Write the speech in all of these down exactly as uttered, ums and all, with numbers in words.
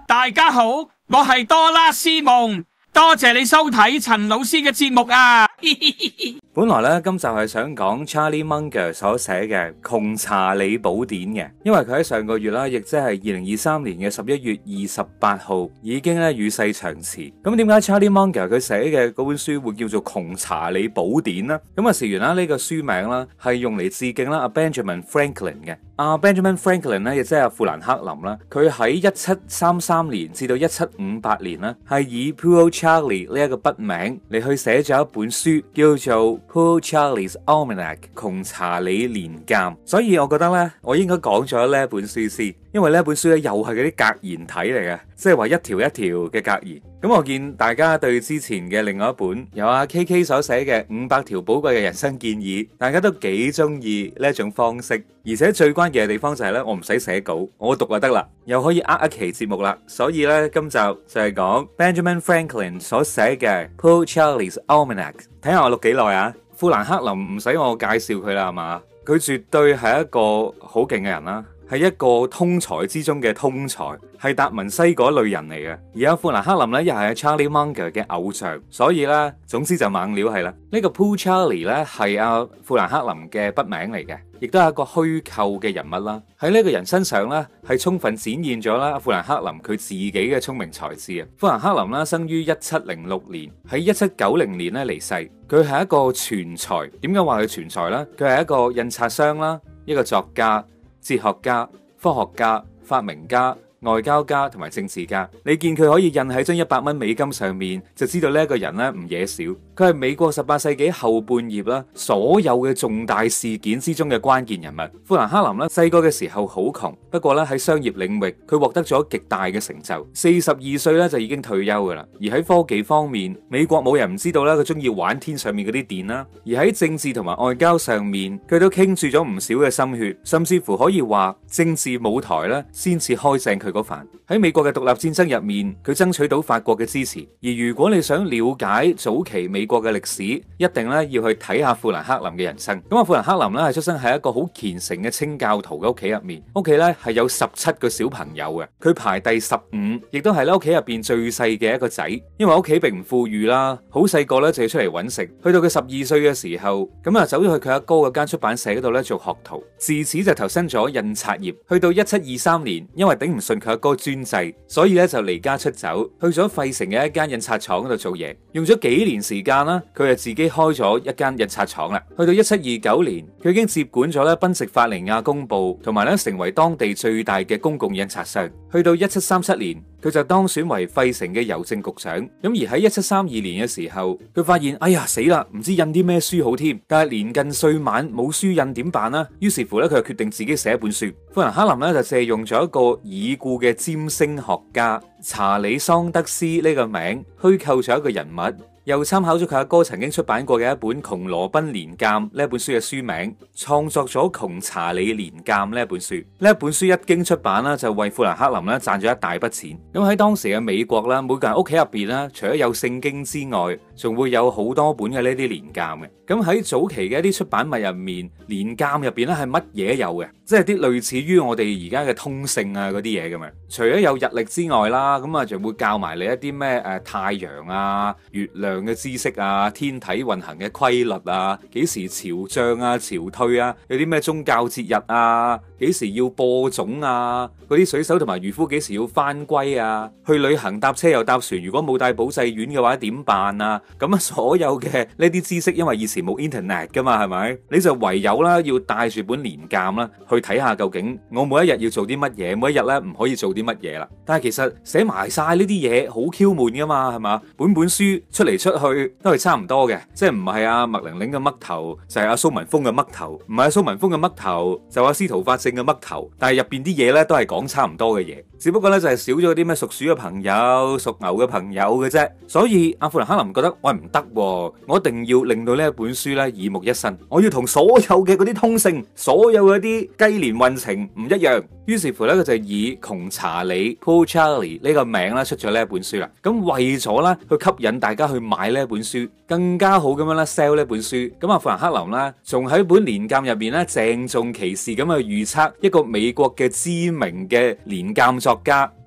大家好，我係多拉斯夢，多謝你收睇陳老師嘅節目啊！ 本來咧今集係想講 Charlie Munger 所寫嘅《窮查理寶典》嘅，因為佢喺上個月啦，亦即係二零二三年嘅十一月二十八號已經咧與世長辭。咁點解 Charlie Munger 佢寫嘅嗰本書會叫做《窮查理寶典》呢？咁啊，事緣啦，呢個書名啦係用嚟致敬啦阿 Benjamin Franklin 嘅。阿 Benjamin Franklin 咧，亦即係阿富蘭克林啦，佢喺一七三三年至到一七五八年啦，係以 Poor Charlie 呢一個筆名嚟去寫咗一本書，叫做 Poor Charlie's Almanac 窮查理年鑑。所以我覺得咧，我應該講咗呢一本書先，因為呢一本書咧又係嗰啲格言體嚟嘅，即係話一條一條嘅格言。咁我見大家對之前嘅另外一本由阿 K K 所寫嘅五百條寶貴嘅人生建議，大家都幾中意呢一種方式，而且最關鍵嘅地方就係咧，我唔使寫稿，我讀就得啦，又可以呃一期節目啦。所以咧，今集就係講 Benjamin Franklin 所寫嘅 Poor Charlie's Almanac。睇下我錄幾耐啊？富蘭克林唔使我介紹佢啦，係嘛？佢絕對係一個好勁嘅人啦。係一個通才之中嘅通才，係達文西嗰類人嚟嘅。而阿富蘭克林咧，又係 Charlie Munger 嘅偶像，所以咧，總之就猛料係啦。呢個 Poor Charlie 咧係阿富蘭克林嘅筆名嚟嘅，亦都係一個虛構嘅人物啦。喺呢個人身上咧，係充分展現咗啦富蘭克林佢自己嘅聰明才智啊。富蘭克林啦，生於一七零六年，喺一七九零年咧離世。佢係一個全才，點解話佢全才咧？佢係一個印刷商啦，一個作家、哲學家、科學家、發明家、外交家同埋政治家。你見佢可以印喺張一百蚊美金上面，就知道呢一個人咧唔惹少。佢係美國十八世紀後半葉啦，所有嘅重大事件之中嘅關鍵人物。富蘭克林咧細個嘅時候好窮，不過咧喺商業領域佢獲得咗極大嘅成就。四十二歲咧就已經退休噶啦。而喺科技方面，美國冇人唔知道啦，佢中意玩天上面嗰啲電啦。而喺政治同埋外交上面，佢都傾注咗唔少嘅心血，甚至乎可以話政治舞台咧先至開正佢嗰瓣。喺美國嘅獨立戰爭入面，佢爭取到法國嘅支持。而如果你想了解早期美國嘅歷史，一定咧要去睇下富蘭克林嘅人生。咁啊，富蘭克林咧係出生喺一個好虔誠嘅清教徒嘅屋企入面，屋企咧係有十七個小朋友嘅，佢排第十五，亦都係咧屋企入邊最細嘅一個仔。因為屋企並唔富裕啦，好細個咧就要出嚟揾食。去到佢十二歲嘅時候，咁啊走咗去佢阿哥嘅間出版社嗰度咧做學徒，自此就投身咗印刷業。去到一七二三年，因為頂唔順佢阿哥專制，所以咧就離家出走，去咗費城嘅一間印刷廠嗰度做嘢，用咗幾年時間啦，佢就自己開咗一間印刷廠啦。去到一七二九年，佢已經接管咗咧賓夕法尼亞公報，同埋咧成為當地最大嘅公共印刷商。去到一七三七年，佢就當選為費城嘅郵政局長。咁而喺一七三二年嘅時候，佢發現哎呀死啦，唔知印啲咩書好添。但係年近歲晚冇書印點辦呢？於是乎咧，佢就決定自己寫一本書。富蘭克林咧就借用咗一個已故嘅占星學家查理桑德斯呢個名，虛構咗一個人物。又參考咗佢阿哥曾經出版過嘅一本《窮羅賓年鑑》呢一本書嘅書名，創作咗《窮查理年鑑》呢一本書。呢一本書一經出版啦，就為富蘭克林咧賺咗一大筆錢。咁喺當時嘅美國啦，每個人屋企入邊咧，除咗有聖經之外，仲會有好多本嘅呢啲年鑑嘅。咁喺早期嘅一啲出版物入面，年鑑入邊咧係乜嘢有嘅？即係啲類似於我哋而家嘅通勝啊嗰啲嘢咁樣。除咗有日曆之外啦，咁啊仲會教埋你一啲咩誒太陽啊、月亮嘅知識啊，天體運行嘅規律啊，幾時潮漲啊、潮退啊，有啲咩宗教節日啊，幾時要播種啊，嗰啲水手同埋漁夫幾時要返歸啊，去旅行搭車又搭船，如果冇帶保濟丸嘅話點辦啊？咁啊，所有嘅呢啲知識，因為以前冇 internet 噶嘛，係咪？你就唯有啦，要帶住本年鑑啦，去睇下究竟我每一日要做啲乜嘢，每一日咧唔可以做啲乜嘢啦。但係其實寫埋晒呢啲嘢好 Q 悶噶嘛，係嘛？本本書出嚟出去都係差唔多嘅，即係唔係阿麥玲玲嘅嘜頭，就係阿蘇文峰嘅嘜頭，唔係阿蘇文峰嘅嘜頭，就阿司徒法正嘅嘜頭。但係入邊啲嘢咧都係講差唔多嘅嘢，只不過咧就係少咗啲咩屬鼠嘅朋友、屬牛嘅朋友嘅啫。所以阿富蘭克林覺得喂唔得，我一定要令到呢一本書咧耳目一新，我要同所有嘅嗰啲通勝、所有嗰啲雞年運程唔一樣。於是乎咧，佢就以窮查理 Poor Charlie 呢個名啦出咗呢一本書啦。咁為咗咧去吸引大家去買呢一本書，更加好咁樣咧 sell 呢本書。咁阿富蘭克林咧，仲喺本年鑑入邊咧鄭重其事咁去預測一個美國嘅知名嘅年鑑作家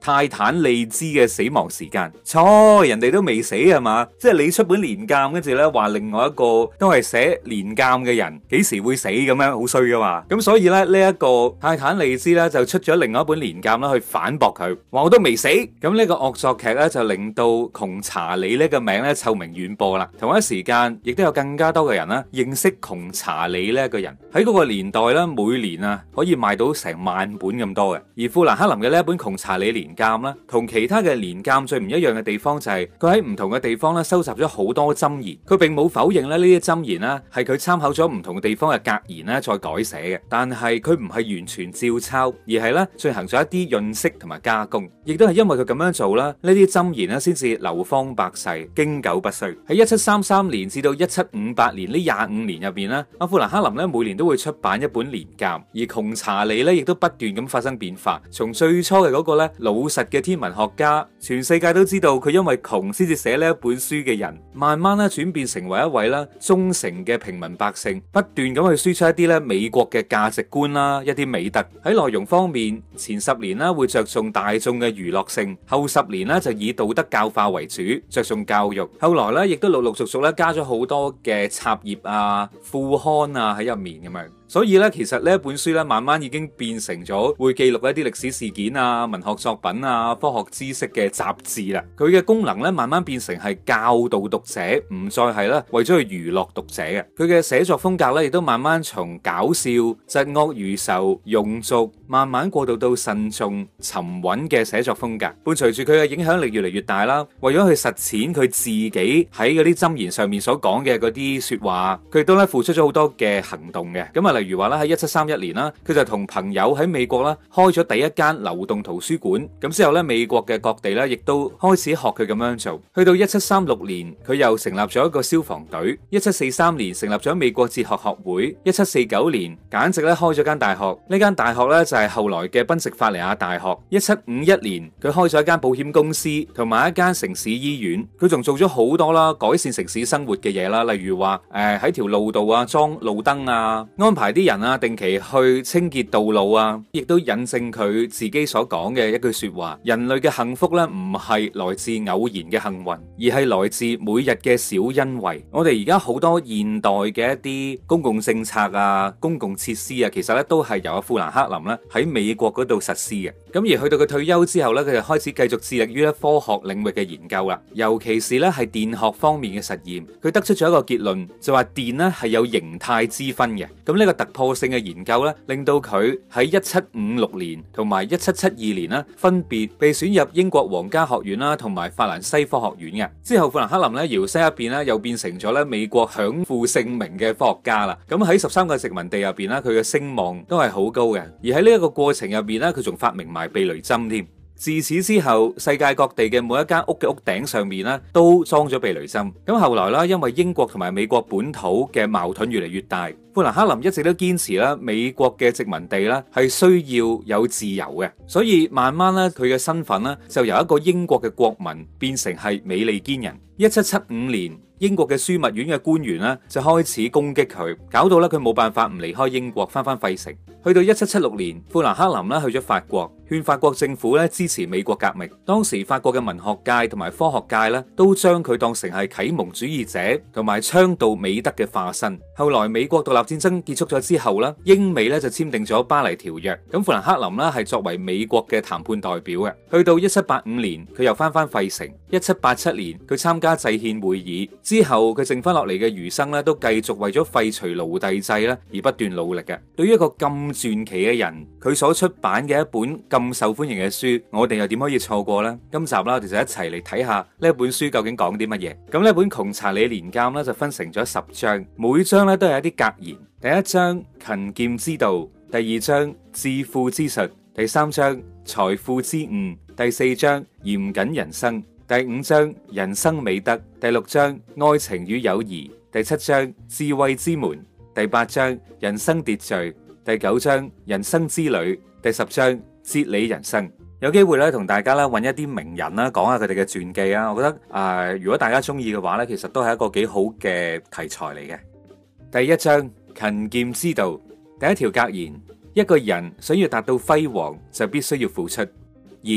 泰坦利茲嘅死亡時間。錯，人哋都未死係嘛？即係你出本年鑑，跟住咧話另外一個都係寫年鑑嘅人幾時會死咁樣，好衰噶嘛。咁所以咧呢一個泰坦利茲咧就出咗另外一本年鑑啦，去反駁佢，話我都未死。咁呢個惡作劇咧就令到窮查理呢個名咧臭名遠播啦。同一時間亦都有更加多嘅人啦認識窮查理呢一個人。喺嗰個年代咧，每年啊可以賣到成萬本咁多嘅。而富蘭克林嘅呢一本窮查理年鑑啦，同其他嘅年鑑最唔一樣嘅地方就係佢喺唔同嘅地方咧收集咗好多箴言。佢並冇否認咧呢啲箴言咧係佢參考咗唔同嘅地方嘅格言咧再改寫嘅，但係佢唔係完全照抄，而係咧進行咗一啲潤色同埋加工。亦都係因為佢咁樣做啦，呢啲箴言咧先至流芳百世，經久不衰。喺一七三三年至到一七五八年呢廿五年入邊咧，阿富蘭克林咧每年都會出版一本年鑑，而窮查理咧亦都不斷咁發生變化。從最初嘅嗰個咧老實嘅天文學家，全世界都知道佢因為窮先至寫呢一本書嘅人，慢慢咧轉變成為一位咧忠誠嘅平民百姓，不斷咁去輸出一啲咧美國嘅價值觀啦，一啲美德。喺內容方面，前十年啦會着重大眾嘅娛樂性，後十年咧就以道德教化為主，着重教育。後來咧亦都陸陸續續咧加咗好多嘅插頁啊、副刊啊喺入面咁樣。所以咧，其實呢一本書咧，慢慢已經變成咗會記錄一啲歷史事件啊、文學作品啊、科學知識嘅雜誌啦。佢嘅功能咧，慢慢變成係教導讀者，唔再係咧為咗去娛樂讀者嘅。佢嘅寫作風格咧，亦都慢慢從搞笑、疾惡如仇、庸俗，慢慢過渡到慎重、沉穩嘅寫作風格。伴隨住佢嘅影響力越嚟越大啦，為咗去實踐佢自己喺嗰啲箴言上面所講嘅嗰啲說話，佢亦都咧付出咗好多嘅行動嘅。咁啊，例如話咧喺一七三一年啦，佢就同朋友喺美國啦開咗第一間流動圖書館。咁之後咧，美國嘅各地咧亦都開始學佢咁樣做。去到一七三六年，佢又成立咗一個消防隊。一七四三年成立咗美國哲學學會。一七四九年簡直咧開咗間大學。呢間大學咧就係後來嘅賓夕法尼亞大學。一七五一年佢開咗一間保險公司同埋一間城市醫院。佢仲做咗好多啦改善城市生活嘅嘢啦，例如話誒喺條路度啊裝路燈啊，安排啲人啊定期去清潔道路啊，亦都引證佢自己所講嘅一句說話：人類嘅幸福咧唔係來自偶然嘅幸運，而係來自每日嘅小恩惠。我哋而家好多現代嘅一啲公共政策啊、公共設施啊，其實咧都係由阿富蘭克林咧喺美國嗰度實施嘅。咁而去到佢退休之後咧，佢就開始繼續致力於咧科學領域嘅研究啦，尤其是咧係電學方面嘅實驗。佢得出咗一個結論，就話電咧係有形態之分嘅。咁呢個突破性嘅研究咧，令到佢喺一七五六年同埋一七七二年啦，分別被選入英國皇家學院啦，同埋法蘭西科學院嘅。之後富蘭克林咧搖身一變咧，又變成咗咧美國享負盛名嘅科學家啦。咁喺十三個殖民地入邊咧，佢嘅聲望都係好高嘅。而喺呢一個過程入邊咧，佢仲發明埋避雷針添。自此之後，世界各地嘅每一間屋嘅屋頂上面咧，都裝咗避雷針。咁後來啦，因為英國同埋美國本土嘅矛盾越嚟越大，富蘭克林一直都堅持啦，美國嘅殖民地咧係需要有自由嘅，所以慢慢咧佢嘅身份咧就由一個英國嘅國民變成係美利堅人。一七七五年，英國嘅樞密院嘅官員咧就開始攻擊佢，搞到咧佢冇辦法唔離開英國，翻返費城。去到一七七六年，富蘭克林咧去咗法國，勸法國政府咧支持美國革命。當時法國嘅文學界同埋科學界咧都將佢當成係啟蒙主義者同埋倡導美德嘅化身。後來美國獨立戰爭結束咗之後咧，英美咧就簽訂咗巴黎條約。咁富蘭克林咧係作為美國嘅談判代表嘅。去到一七八五年，佢又翻返費城。一七八七年，佢參加制憲會議之後，佢剩翻落嚟嘅餘生咧都繼續為咗廢除奴隸制咧而不斷努力嘅。對於一個咁傳奇嘅人，佢所出版嘅一本咁受歡迎嘅書，我哋又點可以錯過呢？今集啦，我哋就一齊嚟睇下呢一本書究竟講啲乜嘢。咁呢本窮查理年鑑咧就分成咗十章，每章咧都係一啲格言。第一章勤儉之道，第二章致富之術，第三章財富之悟，第四章嚴謹人生，第五章人生美德，第六章愛情與友誼，第七章智慧之門，第八章人生秩序，第九章人生之旅，第十章哲理人生。有機會咧同大家咧揾一啲名人啦，講下佢哋嘅傳記啊。我覺得誒、呃，如果大家中意嘅話咧，其實都係一個幾好嘅題材嚟嘅。第一章勤儉之道，第一條格言：一個人想要達到輝煌，就必須要付出。二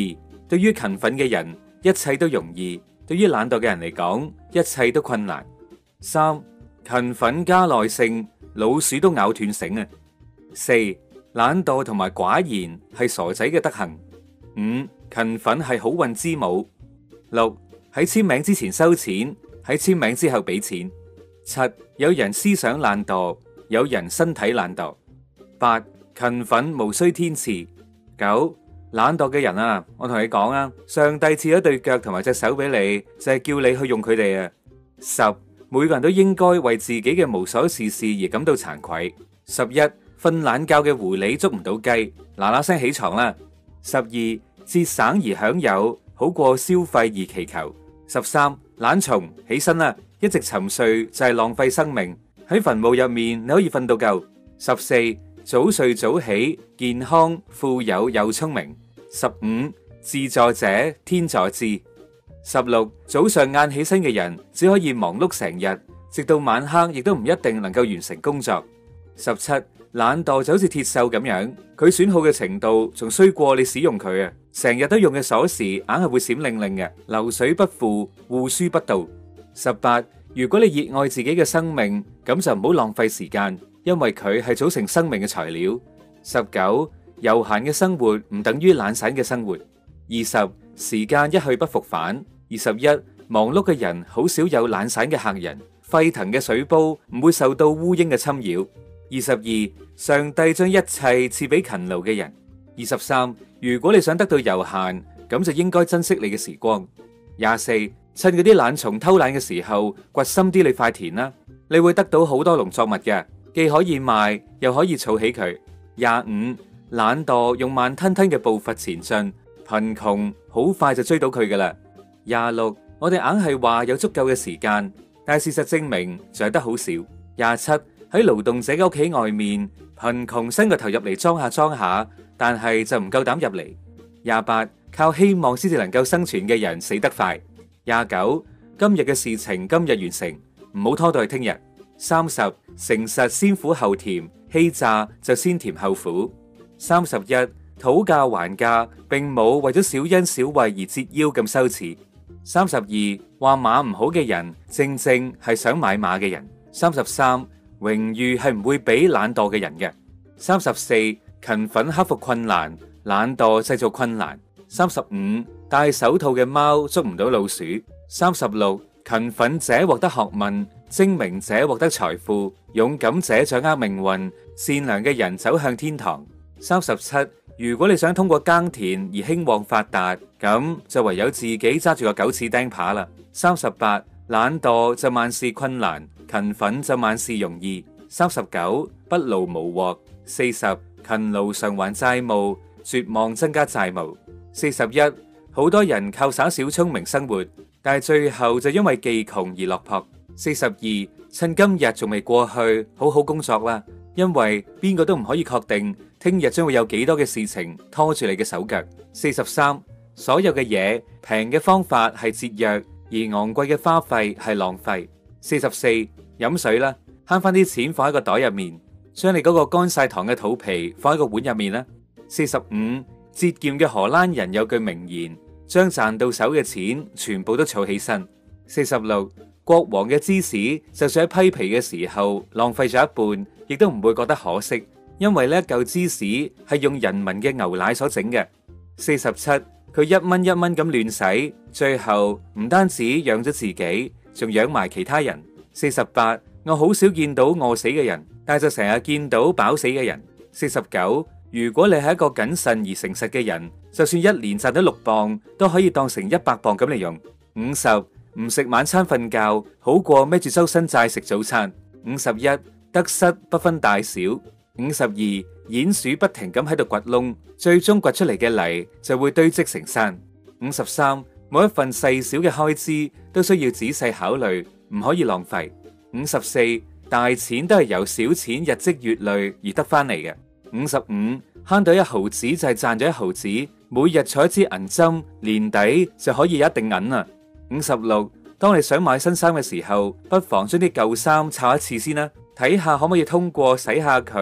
對於勤奮嘅人，一切都容易；對於懶惰嘅人嚟講，一切都困難。三、勤奮加耐性，老鼠都咬斷繩啊！四、懶惰同埋寡言係傻仔嘅德行。五、勤奮係好運之母。六、喺簽名之前收錢，喺簽名之後俾錢。七、有人思想懶惰，有人身體懶惰。八、勤奮無需天賜。九、懶惰嘅人啊，我同你講啊，上帝賜咗對腳同埋隻手俾你，就係叫你去用佢哋啊。十、每個人都應該為自己嘅無所事事而感到慚愧。十一、瞓懶覺嘅狐狸捉唔到雞，嗱嗱聲起床啦。十二、節省而享有，好過消費而祈求。十三、懶蟲起身啦，一直沉睡就係浪費生命。喺墳墓入面你可以瞓到夠。十四、早睡早起，健康、富有又聰明。十五、自助者天助之。十六、早上晏起身嘅人只可以忙碌成日，直到晚黑亦都唔一定能夠完成工作。十七、懶惰就好似鐵鏽咁樣，佢損耗嘅程度仲衰過你使用佢啊！成日都用嘅鎖匙硬係會閃靈靈嘅，流水不腐，戶書不到。十八、如果你熱愛自己嘅生命，咁就唔好浪費時間，因為佢係組成生命嘅材料。十九、悠閒嘅生活唔等於懶散嘅生活。二十、時間一去不復返。二十一、忙碌嘅人好少有懶散嘅客人，沸騰嘅水煲唔會受到烏蠅嘅侵擾。二十二、上帝將一切賜俾勤勞嘅人。二十三、如果你想得到悠閒，咁就應該珍惜你嘅時光。廿四、趁嗰啲懶蟲偷懶嘅時候，掘深啲你塊田啦，你會得到好多農作物嘅，既可以賣，又可以儲起佢。廿五、懶惰用慢吞吞嘅步伐前進，貧窮好快就追到佢噶啦。廿六，我哋硬係話有足夠嘅時間，但係事實證明就係得好少。廿七，喺勞動者嘅屋企外面，貧窮伸個頭入嚟裝下裝下，但係就唔夠膽入嚟。廿八，靠希望先至能夠生存嘅人死得快。廿九，今日嘅事情今日完成，唔好拖到去聽日。三十，誠實先苦後甜，欺詐就先甜後苦。三十一，討價還價並冇為咗小恩小惠而折腰咁羞恥。三十二，話馬唔好嘅人，正正係想買馬嘅人。三十三，榮譽係唔會俾懶惰嘅人嘅。三十四，勤奮克服困難，懶惰製造困難。三十五，戴手套嘅貓捉唔到老鼠。三十六，勤奮者獲得學問，精明者獲得財富，勇敢者掌握命運，善良嘅人走向天堂。三十七，如果你想通過耕田而興旺發達，咁就唯有自己揸住個狗屎釘耙啦。三十八，懶惰就萬事困難，勤奮就萬事容易。三十九，不勞無獲。四十，勤勞償還債務，絕望增加債務。四十一，好多人靠耍小聰明生活，但係最後就因為技窮而落魄。四十二，趁今日仲未過去，好好工作啦，因為邊個都唔可以確定聽日將會有幾多嘅事情拖住你嘅手腳。四十三，所有嘅嘢平嘅方法係節約，而昂貴嘅花費係浪費。四十四，飲水啦，慳翻啲錢放喺個袋入面，將你嗰個乾晒糖嘅肚皮放喺個碗入面啦。四十五，節儉嘅荷蘭人有句名言，將賺到手嘅錢全部都儲起身。四十六，國王嘅芝士就算喺批皮嘅時候浪費咗一半，亦都唔會覺得可惜，因為呢一嚿芝士係用人民嘅牛奶所整嘅。四十七，佢一蚊一蚊咁亂使，最後唔單止養咗自己，仲養埋其他人。四十八，我好少見到餓死嘅人，但係就成日見到飽死嘅人。四十九，如果你係一個謹慎而誠實嘅人，就算一年賺到六磅，都可以當成一百磅咁嚟用。五十，唔食晚餐瞓覺，好過孭住周身債食早餐。五十一，得失不分大小。五十二，鼴鼠不停咁喺度掘窿，最終掘出嚟嘅泥就會堆積成山。五十三，每一份細小嘅開支都需要仔細考慮，唔可以浪費。五十四，大錢都係由小錢日積月累而得翻嚟嘅。五十五，慳到一毫子就係賺咗一毫子，每日坐一支銀針，年底就可以有一定銀啦。五十六，當你想買新衫嘅時候，不妨將啲舊衫擦一次先啦，睇下可唔可以通過洗下佢，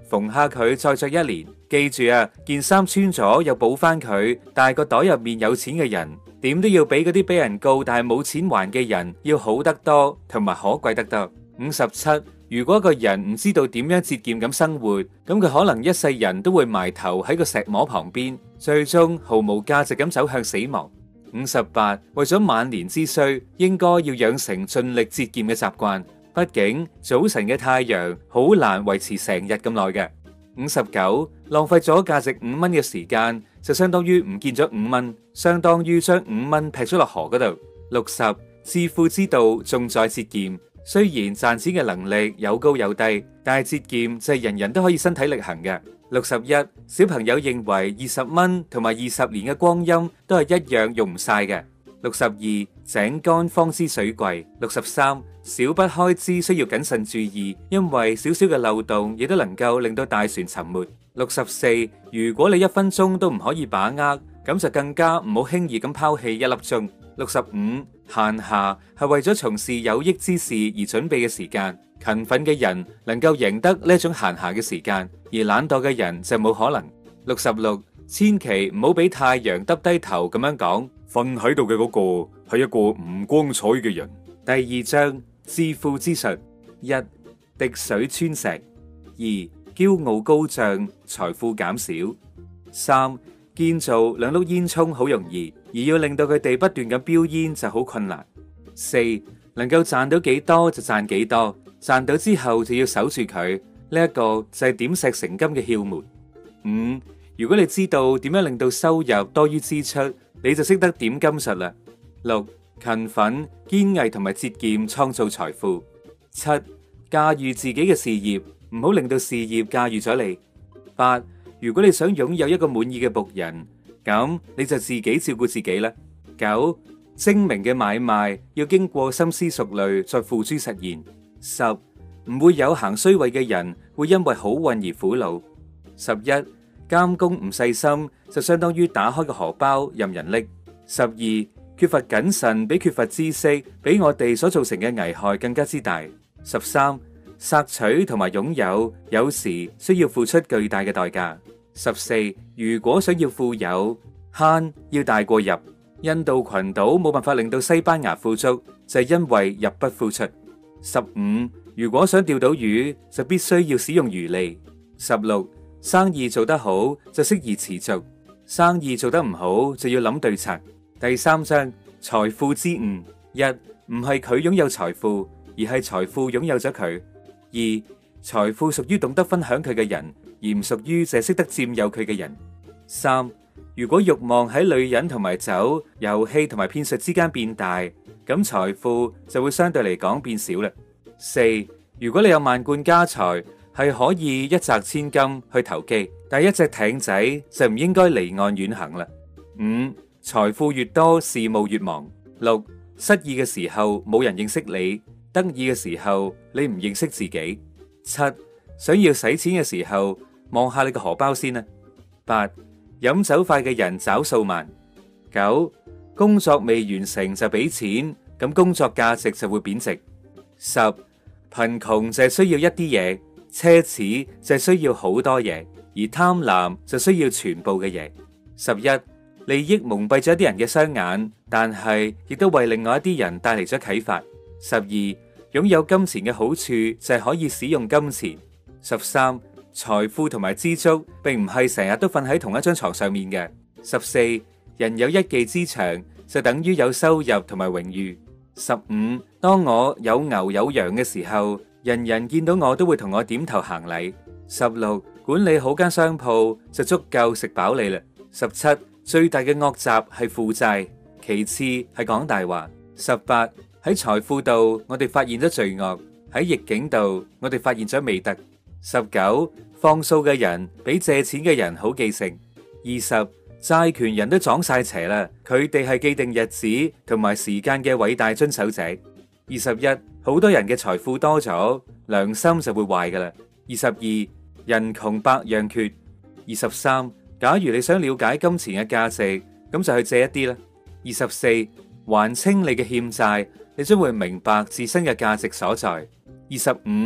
縫下佢再着一年。記住啊，件衫穿咗又補翻佢，但係個袋入面有錢嘅人，點都要比嗰啲俾人告但係冇錢還嘅人要好得多，同埋可貴得多。五十七，如果一個人唔知道點樣節儉咁生活，咁佢可能一世人都會埋頭喺個石磨旁邊，最終毫無價值咁走向死亡。五十八，為咗晚年之需，應該要養成盡力節儉嘅習慣。畢竟早晨嘅太陽好難維持成日咁耐嘅。五十九，浪費咗價值五蚊嘅時間，就相當於唔見咗五蚊，相當於將五蚊劈咗落河嗰度。六十，致富之道重在節儉。雖然賺錢嘅能力有高有低，但係節儉就係人人都可以身體力行嘅。六十一，小朋友認為二十蚊同埋二十年嘅光陰都係一樣用唔晒嘅。六十二，井乾方知水貴。六十三，小筆開支需要謹慎注意，因為少少嘅漏洞亦都能夠令到大船沉沒。六十四，如果你一分鐘都唔可以把握，咁就更加唔好輕易咁拋棄一粒鐘。六十五，閒暇係為咗從事有益之事而準備嘅時間，勤奮嘅人能夠贏得呢一種閒暇嘅時間，而懶惰嘅人就冇可能。六十六，千祈唔好俾太陽耷低頭咁樣講，瞓喺度嘅嗰個係一個唔光彩嘅人。第二章致富之術：一、滴水穿石；二、驕傲高漲，財富減少；三、建造兩碌煙囪好容易，而要令到佢哋不斷咁飆煙就好困難。四、能夠賺到幾多就賺幾多，賺到之後就要守住佢，呢一個就係點石成金嘅竅門。五、如果你知道點樣令到收入多於支出，你就識得點金術啦。六、勤奮、堅毅同埋節儉創造財富。七、駕馭自己嘅事業，唔好令到事業駕馭咗你。八、如果你想擁有一個滿意嘅僕人，咁你就自己照顧自己啦。九、精明嘅買賣要經過深思熟慮再付諸實現。十、唔會有行衰位嘅人會因為好運而苦惱。十一、監工唔細心就相當於打開個荷包任人拎。十二、缺乏謹慎比缺乏知識比我哋所造成嘅危害更加之大。十三、索取同埋擁有有時需要付出巨大嘅代價。十四、如果想要富有，慳要大過入。印度群島冇辦法令到西班牙富足，就係因為入不敷出。十五、如果想釣到魚，就必須要使用魚餌。十六、生意做得好就適宜持續，生意做得唔好就要諗對策。第三章財富之誤：一、唔係佢擁有財富，而係財富擁有咗佢。二、財富屬於懂得分享佢嘅人，而唔屬於淨係識得佔有佢嘅人。三、如果慾望喺女人同埋酒、遊戲同埋騙術之間變大，咁財富就會相對嚟講變少啦。四、如果你有萬貫家財，係可以一擲千金去投機，但係一隻艇仔就唔應該離岸遠行啦。五、財富越多，事務越忙。六、失意嘅時候冇人認識你，得意嘅時候你唔認識自己。七、想要使錢嘅時候，望下你個荷包先啦。八、飲酒快嘅人找數慢。九、工作未完成就俾錢，咁工作價值就會貶值。十、貧窮就係需要一啲嘢，奢侈就係需要好多嘢，而貪婪就需要全部嘅嘢。十一、利益蒙蔽咗一啲人嘅雙眼，但係亦都為另外一啲人帶嚟咗啟發。十二、擁有金錢嘅好處就係可以使用金錢。十三、財富同埋知足並唔係成日都瞓喺同一張床上面嘅。十四、人有一技之長就等於有收入同埋榮譽。十五、當我有牛有羊嘅時候，人人見到我都會同我點頭行禮。十六、管理好間商鋪就足夠食飽你啦。十七、最大嘅惡習係負債，其次係講大話。十八、喺財富度我哋發現咗罪惡，喺逆境度我哋發現咗美德。十九、放數嘅人比借錢嘅人好記性。二十、債權人都撞晒邪啦，佢哋係既定日子同埋時間嘅偉大遵守者。二十一、好多人嘅財富多咗，良心就會壞噶啦。二十二、人窮百樣缺。二十三、假如你想了解金錢嘅價值，咁就去借一啲啦。二十四、還清你嘅欠債，你將會明白自身嘅價值所在。二十五、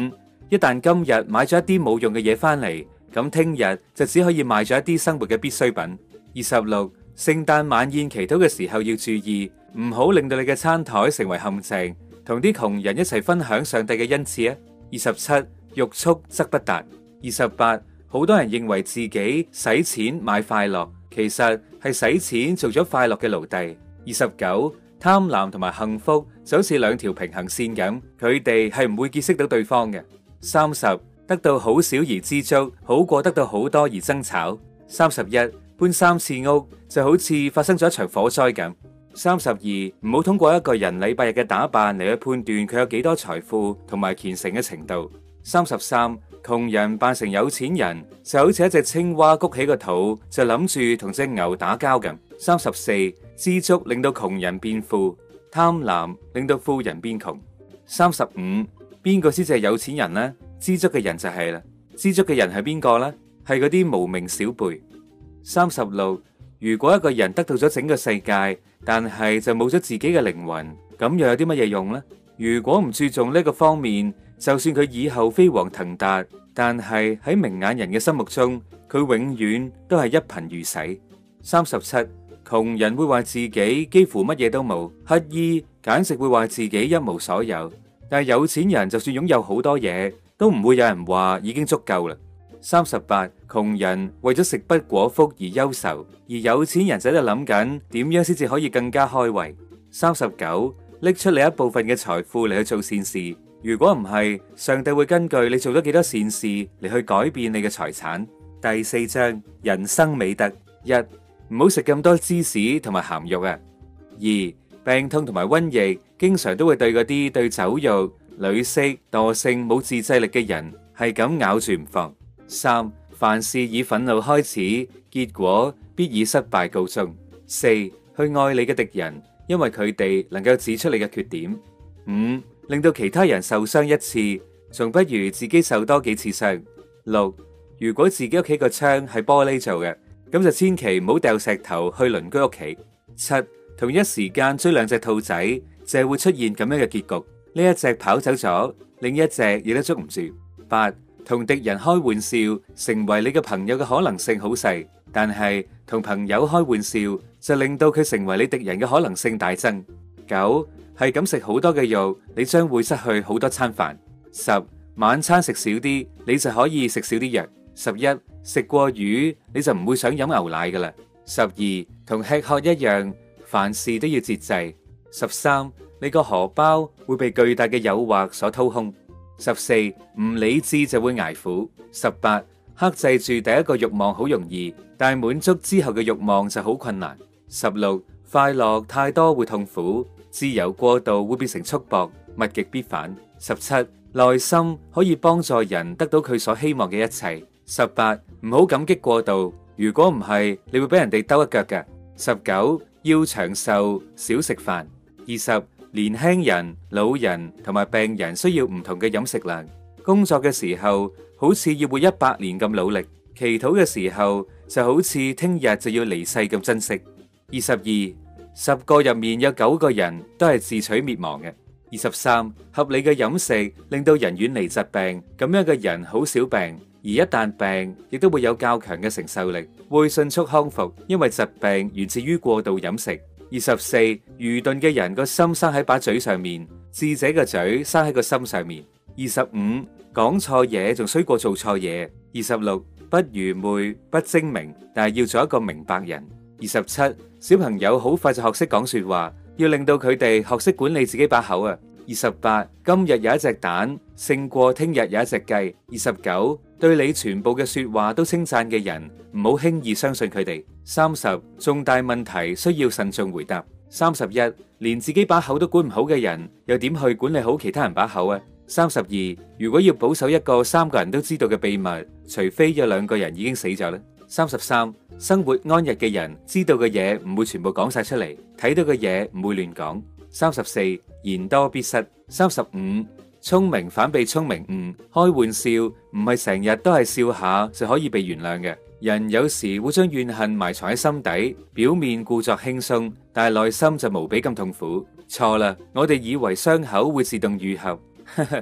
一旦今日買咗一啲冇用嘅嘢翻嚟，咁聽日就只可以買咗一啲生活嘅必需品。二十六，聖誕晚宴祈禱嘅時候要注意，唔好令到你嘅餐台成為陷阱，同啲窮人一齊分享上帝嘅恩賜啊！二十七，欲速則不達。二十八，好多人認為自己使錢買快樂，其實係使錢做咗快樂嘅奴隸。二十九，貪婪同埋幸福就好似兩條平行線咁，佢哋係唔會結識到對方嘅。三十，得到好少而知足，好過得到好多而爭吵。三十一，搬三次屋就好似發生咗一場火災咁。三十二，唔好通過一個人禮拜日嘅打扮嚟去判斷佢有幾多財富同埋虔誠嘅程度。三十三，窮人扮成有錢人就好似一隻青蛙谷起個肚就諗住同隻牛打交咁。三十四，知足令到窮人變富，貪婪令到富人變窮。三十五，邊個先至係有錢人呢？知足嘅人就係啦。知足嘅人係邊個呢？係嗰啲無名小輩。三十六，如果一個人得到咗整個世界，但係就冇咗自己嘅靈魂，咁又有啲乜嘢用呢？如果唔注重呢個方面，就算佢以後飛黃騰達，但係喺明眼人嘅心目中，佢永遠都係一貧如洗。三十七，窮人會話自己幾乎乜嘢都冇，乞衣簡直會話自己一無所有。但係有錢人就算擁有好多嘢，都唔會有人話已經足夠啦。三十八，窮人為咗食不果腹而憂愁，而有錢人就喺度諗緊點樣先至可以更加開胃。三十九，拎出你一部分嘅財富嚟去做善事，如果唔係，上帝會根據你做咗幾多善事嚟去改變你嘅財產。第四章，人生美德。一，唔好食咁多芝士同埋鹹肉啊。二，病痛同埋瘟疫經常都會對嗰啲對酒肉、女色、惰性冇自制力嘅人係咁咬住唔放。三，凡事以憤怒開始，結果必以失敗告終。四，去愛你嘅敵人，因為佢哋能夠指出你嘅缺點。五，令到其他人受傷一次，仲不如自己受多幾次傷。六，如果自己屋企個窗係玻璃做嘅，咁就千祈唔好掉石頭去鄰居屋企。七，同一時間追兩隻兔仔，就係會出現咁樣嘅結局。呢一隻跑走咗，另一隻亦都捉唔住。八，同敵人開玩笑，成為你嘅朋友嘅可能性好細，但係同朋友開玩笑就令到佢成為你敵人嘅可能性大增。九，係咁食好多嘅肉，你將會失去好多餐飯。十，晚餐食少啲，你就可以食少啲藥。十一，食過魚你就唔會想飲牛奶噶啦。十二，同吃喝一樣，凡事都要節制。十三，你個荷包會被巨大嘅誘惑所掏空。十四，唔理智就會捱苦。十八，克制住第一個慾望好容易，但係滿足之後嘅慾望就好困難。十六，快樂太多會痛苦，自由過度會變成束縛，物極必反。十七，耐心可以幫助人得到佢所希望嘅一切。十八，唔好感激過度，如果唔係，你會俾人哋兜一腳嘅。十九，要長壽，少食飯。二十，年輕人、老人同埋病人需要唔同嘅飲食量。工作嘅時候好似要活一百年咁努力，祈禱嘅時候就好似聽日就要離世咁珍惜。二十二，十個入面有九個人都係自取滅亡嘅。二十三，合理嘅飲食令到人遠離疾病，咁樣嘅人好少病，而一旦病，亦都會有較強嘅承受力，會迅速康復，因為疾病源自於過度飲食。二十四，愚鈍嘅人個心生喺把嘴上面，智者嘅嘴生喺個心上面。二十五，講錯嘢仲衰過做錯嘢。二十六，不愚昧不精明，但係要做一個明白人。二十七，小朋友好快就學識講說話，要令到佢哋學識管理自己把口啊。二十八，今日有一隻蛋勝過聽日有一隻雞。二十九，對你全部嘅說話都稱讚嘅人，唔好輕易相信佢哋。三十，重大問題需要慎重回答。三十一，連自己把口都管唔好嘅人，又點去管理好其他人把口啊？三十二，如果要保守一個三個人都知道嘅秘密，除非有兩個人已經死咗啦。三十三，生活安逸嘅人知道嘅嘢唔會全部講晒出嚟，睇到嘅嘢唔會亂講。三十四，言多必失。三十五，聰明反被聰明誤，開玩笑唔係成日都係笑下就可以被原諒嘅。人有時會將怨恨埋藏喺心底，表面故作輕鬆，但係內心就無比咁痛苦。錯啦，我哋以為傷口會自動愈合，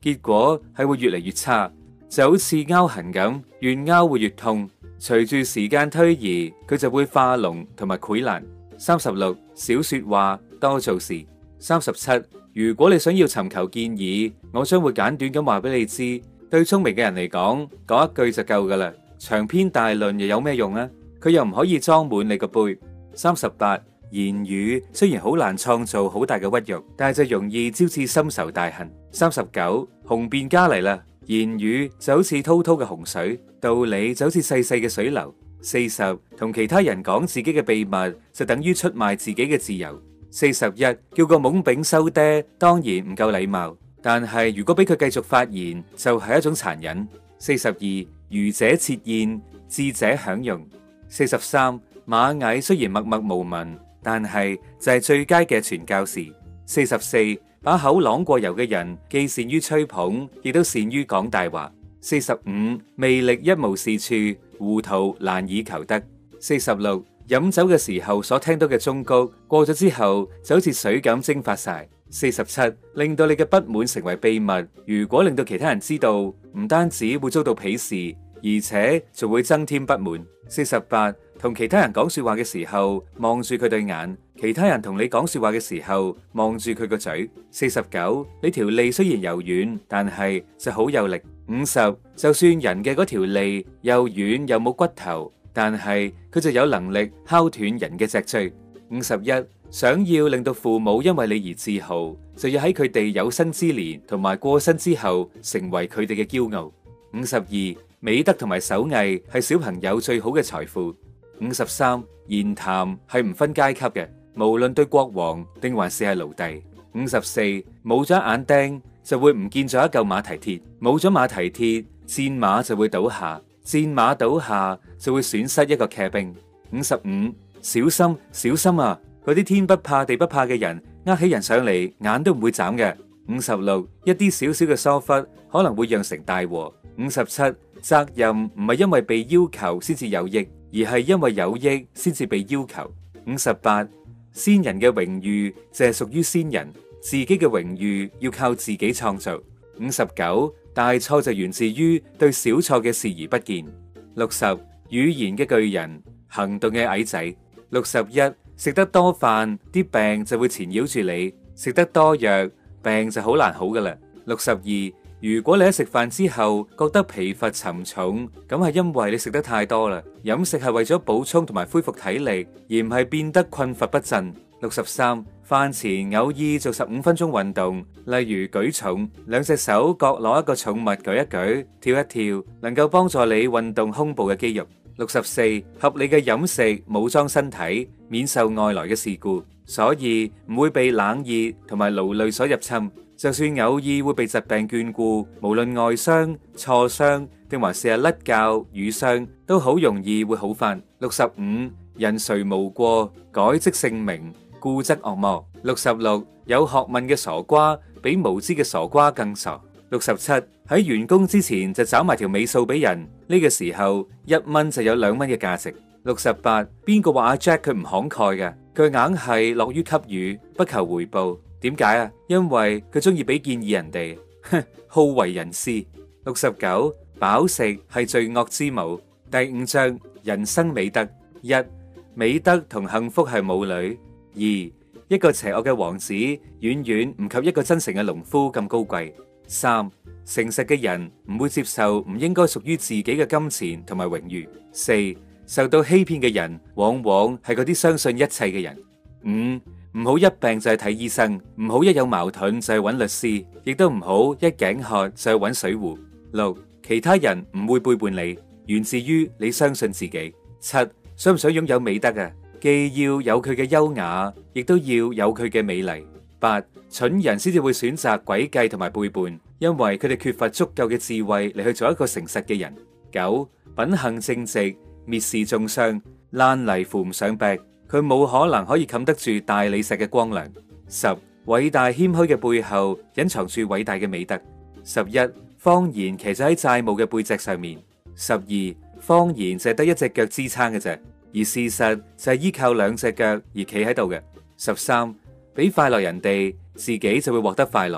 結果係會越嚟越差，就好似拗痕咁，越拗會越痛。隨住時間推移，佢就會化膿同埋潰爛。三十六，少說話，多做事。三十七，如果你想要尋求建議，我將會簡短咁話俾你知。對聰明嘅人嚟講，講一句就夠噶啦，長篇大論又有咩用啊？佢又唔可以裝滿你個杯。三十八，言語雖然好難創造好大嘅屈辱，但係就容易招致深仇大恨。三十九，雄辯家嚟啦，言語就好似滔滔嘅洪水，道理就好似細細嘅水流。四十，同其他人講自己嘅秘密就等於出賣自己嘅自由。四十一，叫個懵丙收爹，當然唔夠禮貌。但係如果俾佢繼續發言，就係一種殘忍。四十二，愚者設宴，智者享用。四十三，螞蟻雖然默默無聞，但係就係最佳嘅傳教士。四十四，把口啷過油嘅人，既善於吹捧，亦都善於講大話。四十五，魅力一無是處，糊塗難以求得。四十六，飲酒嘅時候所聽到嘅忠告，過咗之後就好似水咁蒸發晒。四十七，令到你嘅不滿成為秘密，如果令到其他人知道，唔單止會遭到鄙視，而且仲會增添不滿。四十八，同其他人講說話嘅時候，望住佢對眼；其他人同你講說話嘅時候，望住佢個嘴。四十九，你條脷雖然柔軟，但係就好有力。五十，就算人嘅嗰條脷又軟又冇骨頭，但係佢就有能力敲斷人嘅脊椎。五十一，想要令到父母因為你而自豪，就要喺佢哋有生之年同埋過身之後，成為佢哋嘅驕傲。五十二，美德同埋手藝係小朋友最好嘅財富。五十三，言談係唔分階級嘅，無論對國王定還是係奴隸。五十四，冇咗眼釘就會唔見咗一嚿馬蹄鐵，冇咗馬蹄鐵，戰馬就會倒下，戰馬倒下就會損失一個騎兵。五十五，小心小心啊！嗰啲天不怕地不怕嘅人，呃起人上嚟眼都唔會眨嘅。五十六，一啲少少嘅疏忽可能會釀成大禍。五十七，責任唔係因為被要求先至有益，而係因為有益先至被要求。五十八，先人嘅榮譽就係屬於先人，自己嘅榮譽要靠自己創造。五十九，大錯就源自於對小錯嘅視而不見。六十，語言嘅巨人，行動嘅矮仔。六十一，食得多飯，啲病就會纏繞住你；食得多藥，病就好難好噶啦。六十二，如果你喺食飯之後覺得疲乏沉重，咁係因為你食得太多啦。飲食係為咗補充同埋恢復體力，而唔係變得困乏不振。六十三，飯前偶爾做十五分鐘運動，例如舉重，兩隻手各攞一個重物舉一舉，跳一跳，能夠幫助你運動胸部嘅肌肉。六十四，合理嘅飲食武裝身體，免受外來嘅事故，所以唔會被冷熱同埋勞累所入侵。就算偶爾會被疾病眷顧，無論外傷、挫傷定還是係甩臼、瘀傷，都好容易會好返。六十五，人誰無過，改即姓名，故則惡魔。六十六，有學問嘅傻瓜比無知嘅傻瓜更傻。六十七，喺完工之前就找埋條尾數俾人，呢個時候一蚊就有兩蚊嘅價值。六十八，邊個話阿 Jack 佢唔慷慨嘅？佢硬係樂於給予，不求回報。點解啊？因為佢中意俾建議人哋，哼，好為人師。六十九，飽食係罪惡之母。第五章人生美德。一，美德同幸福係母女。二，一個邪惡嘅王子遠遠唔及一個真誠嘅農夫咁高貴。三，誠實嘅人唔會接受唔應該屬於自己嘅金錢同埋榮譽。四，受到欺騙嘅人往往係嗰啲相信一切嘅人。五，唔好一病就係睇醫生，唔好一有矛盾就係揾律師，亦都唔好一頸渴就係揾水壺。六，其他人唔會背叛你，源自於你相信自己。七，想唔想擁有美德啊？既要有佢嘅優雅，亦都要有佢嘅美麗。八，蠢人先至會選擇詭計同埋背叛，因為佢哋缺乏足夠嘅智慧嚟去做一個誠實嘅人。九，品行正直，蔑視中傷，爛泥扶唔上壁，佢冇可能可以冚得住大理石嘅光亮。十，偉大謙虛嘅背後隱藏住偉大嘅美德。十一，謊言騎咗喺債務嘅背脊上面。十二，謊言就係得一隻腳支撐嘅啫，而事實就係依靠兩隻腳而企喺度嘅。十三，俾快樂人哋，自己就會獲得快樂。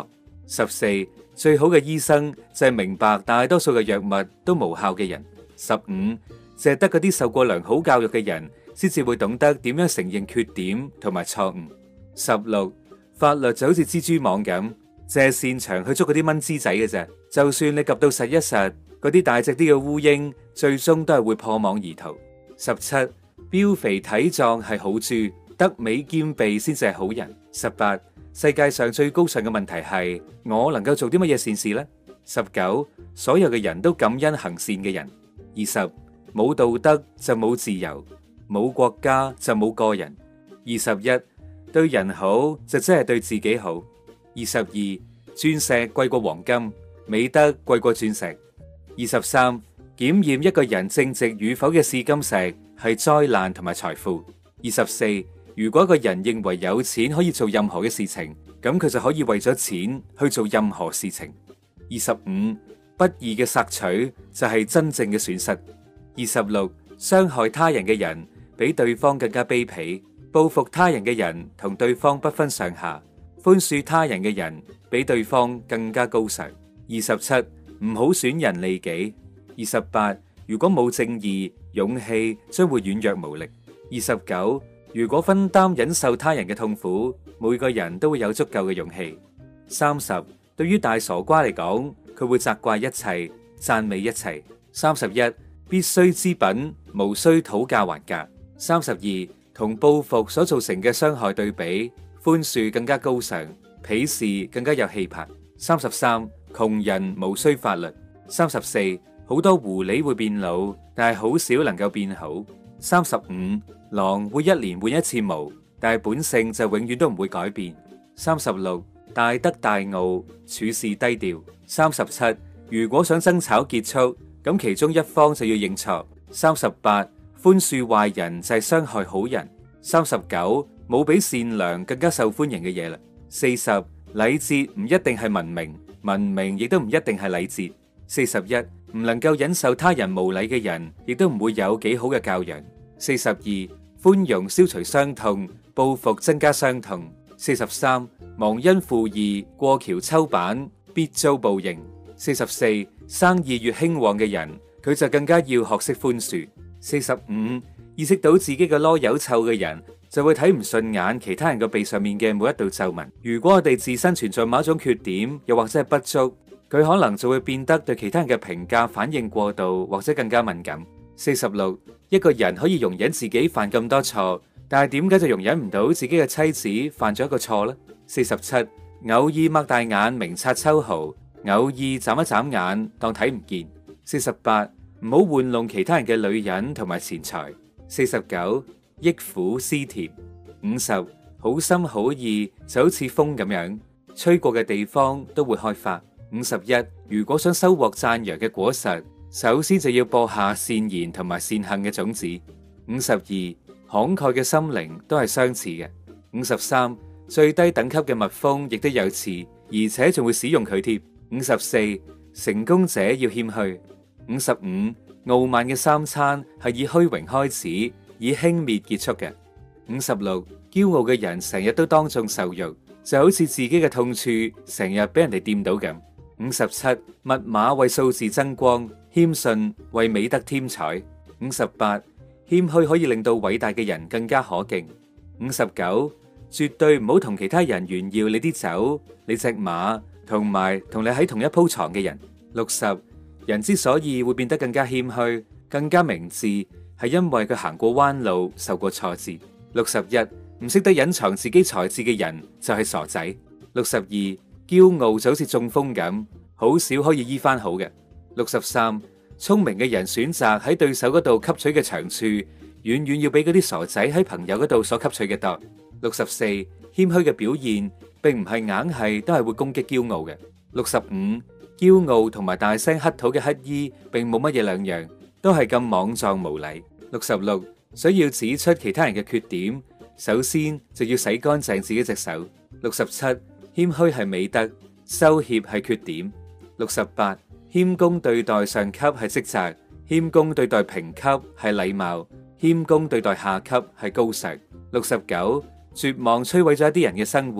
十四，最好嘅醫生就係明白大多數嘅藥物都無效嘅人。十五，淨係得嗰啲受過良好教育嘅人先至會懂得點樣承認缺點同埋錯誤。十六，法律就好似蜘蛛網咁，淨係擅長去捉嗰啲蚊滋仔嘅啫。就算你及到實一實，嗰啲大隻啲嘅烏蠅最終都係會破網而逃。十七，膘肥體壯係好豬，德美兼備先至係好人。十八，世界上最高尚嘅問題係我能夠做啲乜嘢善事呢？十九，所有嘅人都感恩行善嘅人。二十，冇道德就冇自由，冇國家就冇個人。二十一，對人好就真係對自己好。二十二，鑽石貴過黃金，美德貴過鑽石。二十三，檢驗一個人正直與否嘅試金石係災難同埋財富。二十四，如果一個人認為有錢可以做任何嘅事情，咁佢就可以為咗錢去做任何事情。二十五，不義嘅索取就係真正嘅損失。二十六，傷害他人嘅人比對方更加卑鄙，報復他人嘅人同對方不分上下，寬恕他人嘅人比對方更加高尚。二十七，唔好損人利己。二十八，如果冇正義，勇氣將會軟弱無力。二十九，如果分擔忍受他人嘅痛苦，每個人都會有足夠嘅勇氣。三十，對於大傻瓜嚟講，佢會責怪一切，讚美一切。三十一，必須之品，無需討價還價。三十二，同報復所造成嘅傷害對比，寬恕更加高尚，鄙視更加有氣魄。三十三，窮人無需法律。三十四，好多狐狸會變老，但係好少能夠變好。三十五，狼會一年換一次毛，但係本性就永遠都唔會改變。三十六，大德大傲，處事低調。三十七，如果想爭吵結束，咁其中一方就要認錯。三十八，寬恕壞人就係傷害好人。三十九，冇比善良更加受歡迎嘅嘢啦。四十，禮節唔一定係文明，文明亦都唔一定係禮節。四十一，唔能夠忍受他人無禮嘅人，亦都唔會有幾好嘅教養。四十二，寬容消除傷痛，報復增加傷痛。四十三，忘恩負義，過橋抽板，必遭報應。四十四，生意越興旺嘅人，佢就更加要學識寬恕。四十五，意識到自己嘅囉柚臭嘅人，就會睇唔順眼其他人個鼻上面嘅每一道皺紋。如果我哋自身存在某一種缺點，又或者係不足，佢可能就會變得對其他人嘅評價反應過度，或者更加敏感。四十六，一個人可以容忍自己犯咁多錯，但係點解就容忍唔到自己嘅妻子犯咗一個錯呢？四十七，偶爾擘大眼明察秋毫，偶爾眨一眨眼當睇唔見。四十八，唔好玩弄其他人嘅女人同埋錢財。四十九，憶苦思甜。五十，好心好意就好似風咁樣，吹過嘅地方都會開花。五十一，如果想收穫讚揚嘅果實，首先就要播下善言同埋善行嘅種子。五十二，慷慨嘅心靈都係相似嘅。五十三，最低等級嘅蜜蜂亦都有刺，而且仲會使用佢添。五十四，成功者要謙虛。五十五，傲慢嘅三餐係以虛榮開始，以輕蔑結束嘅。五十六，驕傲嘅人成日都當眾受辱，就好似自己嘅痛處成日俾人哋掂到咁。五十七，密碼為數字增光，謙遜為美德添彩。五十八，謙虛可以令到偉大嘅人更加可敬。五十九，絕對唔好同其他人炫耀你啲酒、你隻馬，同埋同你喺同一鋪床嘅人。六十，人之所以會變得更加謙虛、更加明智，係因為佢行過彎路、受過挫折。六十一，唔識得隱藏自己才智嘅人就係傻仔。六十二，驕傲就好似中風咁，好少可以醫翻好嘅。六十三，聰明嘅人選擇喺對手嗰度吸取嘅長處，遠遠要比嗰啲傻仔喺朋友嗰度所吸取嘅多。六十四，謙虛嘅表現並唔係硬係都係會攻擊驕傲嘅。六十五，驕傲同埋大聲乞討嘅乞衣並冇乜嘢兩樣，都係咁莽撞無禮。六十六，想要指出其他人嘅缺點，首先就要洗乾淨自己隻手。六十七，謙虛係美德，羞怯係缺點。六十八，謙恭對待上級係職責，謙恭對待平級係禮貌，謙恭對待下級係高尚。六十九，絕望摧毀咗一啲人嘅生活，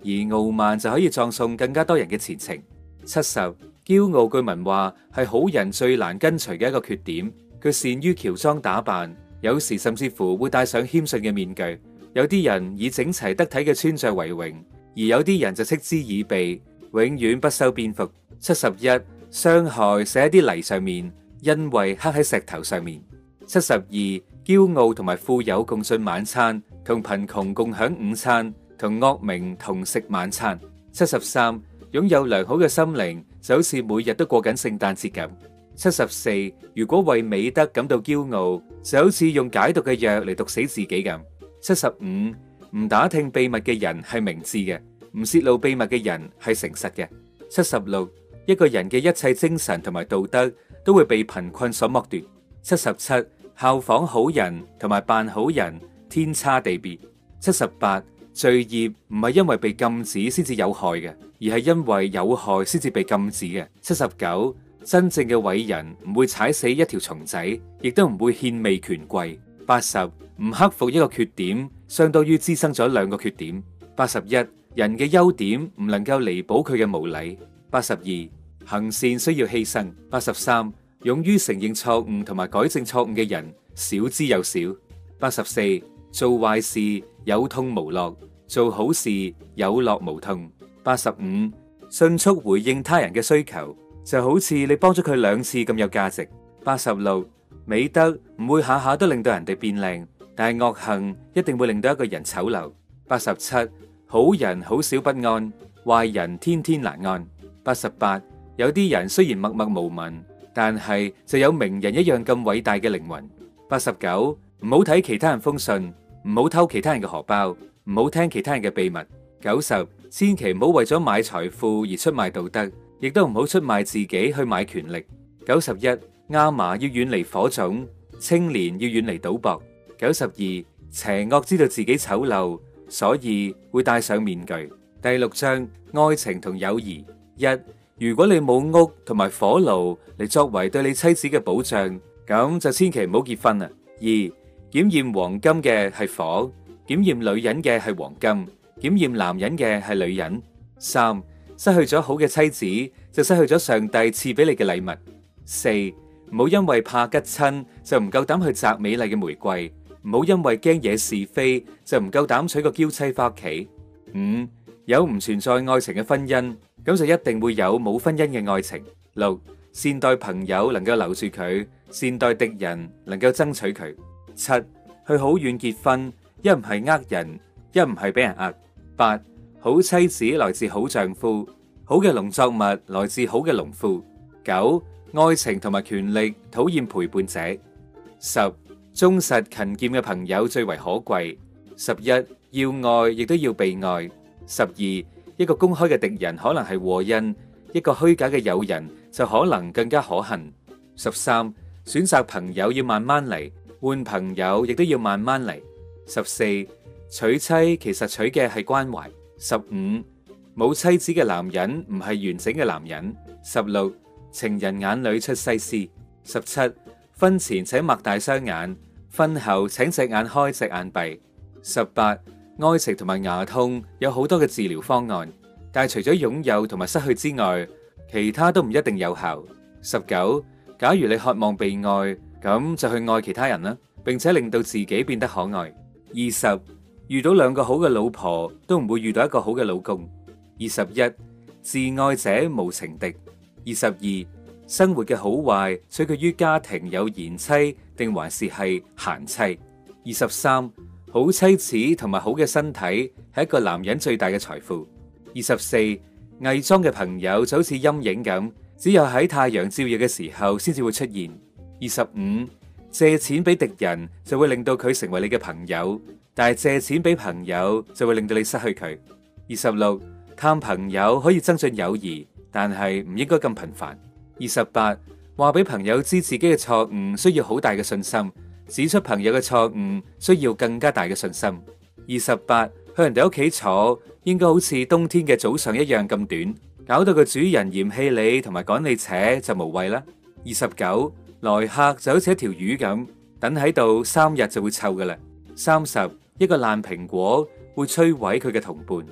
而傲慢就可以葬送更加多人嘅前程。七十，驕傲據聞話係好人最難根除嘅一個缺點，佢善於喬裝打扮，有時甚至乎會戴上謙遜嘅面具。有啲人以整齊得體嘅穿着為榮，而有啲人就嗤之以鼻，永遠不修邊幅。七十一，傷害寫喺啲泥上面，恩惠刻喺石頭上面。七十二，驕傲同埋富有共進晚餐，同貧窮共享午餐，同惡名同食晚餐。七十三，擁有良好嘅心靈就好似每日都過緊聖誕節咁。七十四，如果為美德感到驕傲，就好似用解毒嘅藥嚟毒死自己咁。七十五，唔打聽秘密嘅人係明智嘅，唔泄露秘密嘅人係誠實嘅。七十六，一個人嘅一切精神同埋道德都會被貧困所剝奪。七十七，效仿好人同埋扮好人天差地別。七十八，罪孽唔係因為被禁止先至有害嘅，而係因為有害先至被禁止嘅。七十九，真正嘅偉人唔會踩死一條蟲仔，亦都唔會獻媚權貴。八十，唔克服一個缺點，相當於滋生咗兩個缺點。八十一，人嘅優點唔能夠彌補佢嘅無禮。八十二，行善需要犧牲。八十三，勇於承認錯誤同埋改正錯誤嘅人少之又少。八十四，做壞事有痛無樂，做好事有樂無痛。八十五，迅速回應他人嘅需求，就好似你幫咗佢兩次咁有價值。八十六，美德唔會下下都令到人哋變靚，但係惡行一定會令到一個人醜陋。八十七，好人好少不安，壞人天天難安。八十八，有啲人雖然默默無聞，但係就有名人一樣咁偉大嘅靈魂。八十九，唔好睇其他人封信，唔好偷其他人嘅荷包，唔好聽其他人嘅秘密。九十，千祈唔好為咗買財富而出賣道德，亦都唔好出賣自己去買權力。九十一，亞麻要遠離火種，青年要遠離賭博。九十二，邪惡知道自己醜陋，所以會戴上面具。第六章，愛情同友誼。一，如果你冇屋同埋火爐嚟作為對你妻子嘅保障，咁就千祈唔好結婚啊。二，檢驗黃金嘅係火，檢驗女人嘅係黃金，檢驗男人嘅係女人。三，失去咗好嘅妻子，就失去咗上帝賜俾你嘅禮物。四，唔好因為怕吉親就唔夠膽去摘美麗嘅玫瑰，唔好因為驚惹是非就唔夠膽娶個嬌妻翻屋企。五，有唔存在愛情嘅婚姻，咁就一定會有冇婚姻嘅愛情。六，善待朋友能夠留住佢，善待敵人能夠爭取佢。七，去好遠結婚，一唔係呃人，一唔係俾人呃。八，好妻子來自好丈夫，好嘅農作物來自好嘅農夫。九，愛情同埋權力討厭陪伴者。十，忠實勤儉嘅朋友最為可貴。十一，要愛亦都要被愛。十二，一個公開嘅敵人可能係禍因，一個虛假嘅友人就可能更加可恨。十三，選擇朋友要慢慢嚟，換朋友亦都要慢慢嚟。十四，娶妻其實娶嘅係關懷。十五，冇妻子嘅男人唔係完整嘅男人。十六，情人眼裏出西施。十七，婚前請擘大雙眼，婚後請隻眼開隻眼閉。十八，愛情同埋牙痛有好多嘅治療方案，但係除咗擁有同埋失去之外，其他都唔一定有效。十九，假如你渴望被愛，咁就去愛其他人啦，並且令到自己變得可愛。二十，遇到兩個好嘅老婆，都唔會遇到一個好嘅老公。二十一，自愛者無情敵。二十二，生活嘅好壞取決於家庭有賢妻定還是係閒妻。二十三，好妻子同埋好嘅身體係一個男人最大嘅財富。二十四，偽裝嘅朋友就好似陰影咁，只有喺太陽照耀嘅時候先至會出現。二十五，借錢俾敵人就會令到佢成為你嘅朋友，但係借錢俾朋友就會令到你失去佢。二十六，探朋友可以增進友誼，但係唔應該咁頻繁。二十八，話俾朋友知自己嘅錯誤需要好大嘅信心，指出朋友嘅錯誤需要更加大嘅信心。二十八，去人哋屋企坐，應該好似冬天嘅早上一樣咁短，搞到個主人嫌棄你同埋趕你扯就無謂啦。二十九，來客就好似一條魚咁，等喺度三日就會臭噶啦。三十，一個爛蘋果會摧毀佢嘅同伴。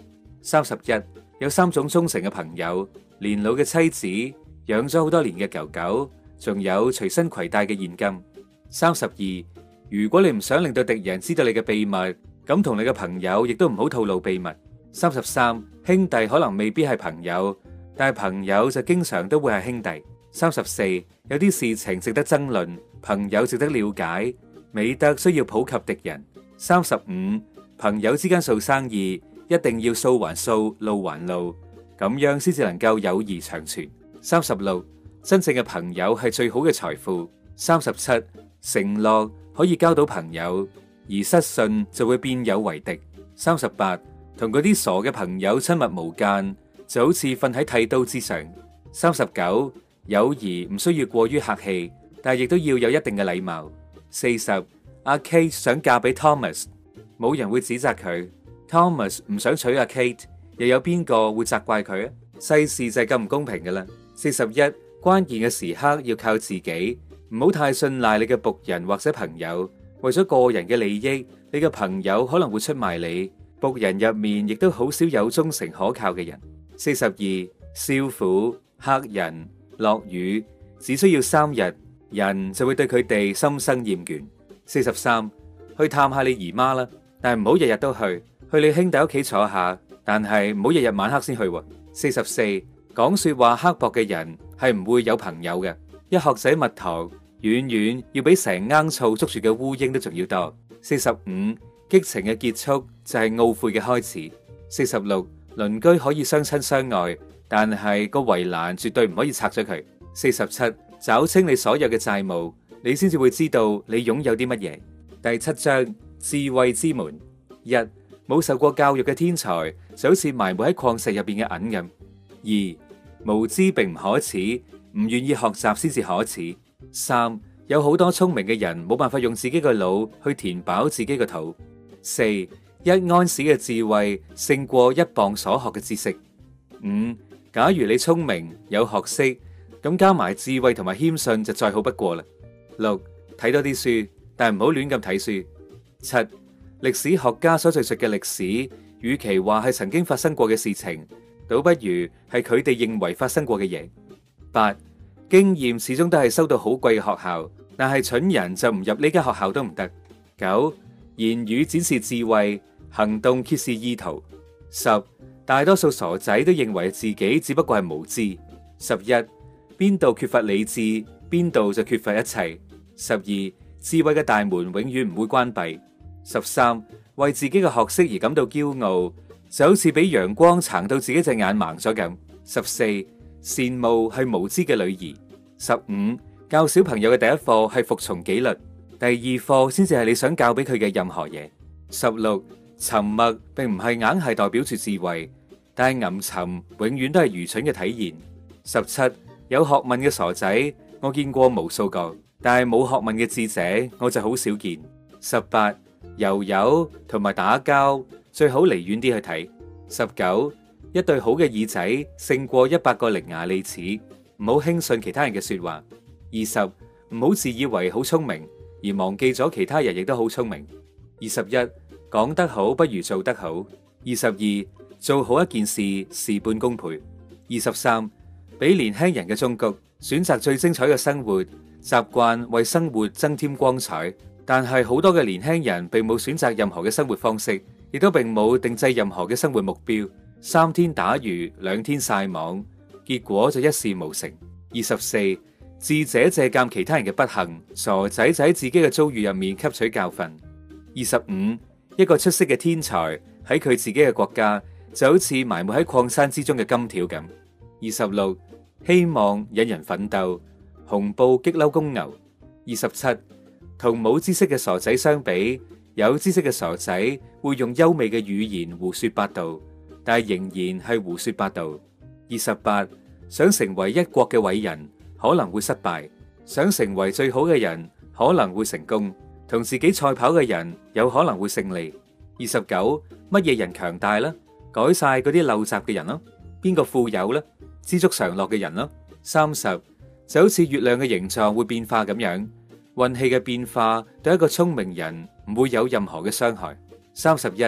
三十一，有三種忠誠嘅朋友：年老嘅妻子，養咗好多年嘅狗狗，仲有隨身攜帶嘅現金。三十二，如果你唔想令到敵人知道你嘅秘密，咁同你嘅朋友亦都唔好透露秘密。三十三，兄弟可能未必係朋友，但係朋友就經常都會係兄弟。三十四，有啲事情值得爭論，朋友值得了解，美德需要普及敵人。三十五，朋友之間做生意一定要數還數，路還路，咁樣先至能夠友誼長存。三十六，真正嘅朋友係最好嘅財富。三十七，承諾可以交到朋友，而失信就會變有為敵。三十八，同嗰啲傻嘅朋友親密無間，就好似瞓喺剃刀之上。三十九，友誼唔需要過於客氣，但係亦都要有一定嘅禮貌。四十，阿 Kate 想嫁俾 Thomas， 冇人會指責佢。Thomas 唔想娶阿 Kate， 又有邊個會責怪佢啊？世事就係咁唔公平噶啦。四十一，關鍵嘅時刻要靠自己，唔好太信賴你嘅僕人或者朋友。為咗個人嘅利益，你嘅朋友可能會出賣你。僕人入面亦都好少有忠誠可靠嘅人。四十二，少婦、客人、落雨，只需要三日，人就會對佢哋心生厭倦。四十三，去探下你姨媽啦，但係唔好日日都去，去你兄弟屋企坐下，但係唔好日日晚黑先去。四十四，講說話刻薄嘅人係唔會有朋友嘅。一殼仔蜜糖，遠遠要比成罌醋捉住嘅烏蠅都仲要多。四十五，激情嘅結束就係懊悔嘅開始。四十六，鄰居可以相親相愛，但係個圍欄絕對唔可以拆咗佢。四十七，找清你所有嘅債務，你先至會知道你擁有啲乜嘢。第七章，智慧之門。一，冇受過教育嘅天才就好似埋沒喺礦石入邊嘅銀咁。二，無知並唔可恥，唔願意學習先至可恥。三，有好多聰明嘅人冇辦法用自己嘅腦去填飽自己嘅肚。四，一安士嘅智慧勝過一磅所學嘅知識。五，假如你聰明有學識，咁加埋智慧同埋謙遜就再好不過啦。六，睇多啲書，但係唔好亂咁睇書。七，歷史學家所敘述嘅歷史，與其話係曾經發生過嘅事情，倒不如係佢哋認為發生過嘅嘢。八，經驗始終都係收到好貴嘅學校，但係蠢人就唔入呢間學校都唔得。九，言語展示智慧，行動揭示意圖。十，大多數傻仔都認為自己只不過係無知。十一，邊度缺乏理智，邊度就缺乏一切。十二，智慧嘅大門永遠唔會關閉。十三，為自己嘅學識而感到驕傲，就好似俾陽光撐到自己隻眼盲咗咁。十四，羨慕係無知嘅女兒。十五，教小朋友嘅第一課係服從紀律，第二課先至係你想教俾佢嘅任何嘢。十六，沉默並唔係硬係代表住智慧，但係吟沉永遠都係愚蠢嘅體現。十七，有學問嘅傻仔我見過無數個，但係冇學問嘅智者我就好少見。十八，油油同埋打交最好離遠啲去睇。十九，一對好嘅耳仔勝過一百個伶牙俐齒，唔好輕信其他人嘅說話。二十，唔好自以為好聰明而忘記咗其他人亦都好聰明。二十一，講得好不如做得好。二十二，做好一件事事半功倍。二十三，俾年輕人嘅忠告，選擇最精彩嘅生活，習慣為生活增添光彩。但係好多嘅年輕人並冇選擇任何嘅生活方式，亦都並冇定製任何嘅生活目標，三天打魚兩天曬網，結果就一事無成。二十四，智者借鑒其他人嘅不幸，傻仔就喺自己嘅遭遇入面吸取教訓。二十五，一個出色嘅天才喺佢自己嘅國家就好似埋沒喺礦山之中嘅金條咁。二十六，希望引人奮鬥，紅布激嬲公牛。二十七，同冇知識嘅傻仔相比，有知識嘅傻仔會用優美嘅語言胡說八道，但係仍然係胡說八道。二十八，想成為一國嘅偉人可能會失敗，想成為最好嘅人可能會成功，同自己賽跑嘅人有可能會勝利。二十九，乜嘢人強大呢？改晒嗰啲陋習嘅人咯。邊個富有呢？知足常樂嘅人咯。三十，就好似月亮嘅形狀會變化咁樣，運氣嘅變化對一個聰明人唔會有任何嘅傷害。三十一，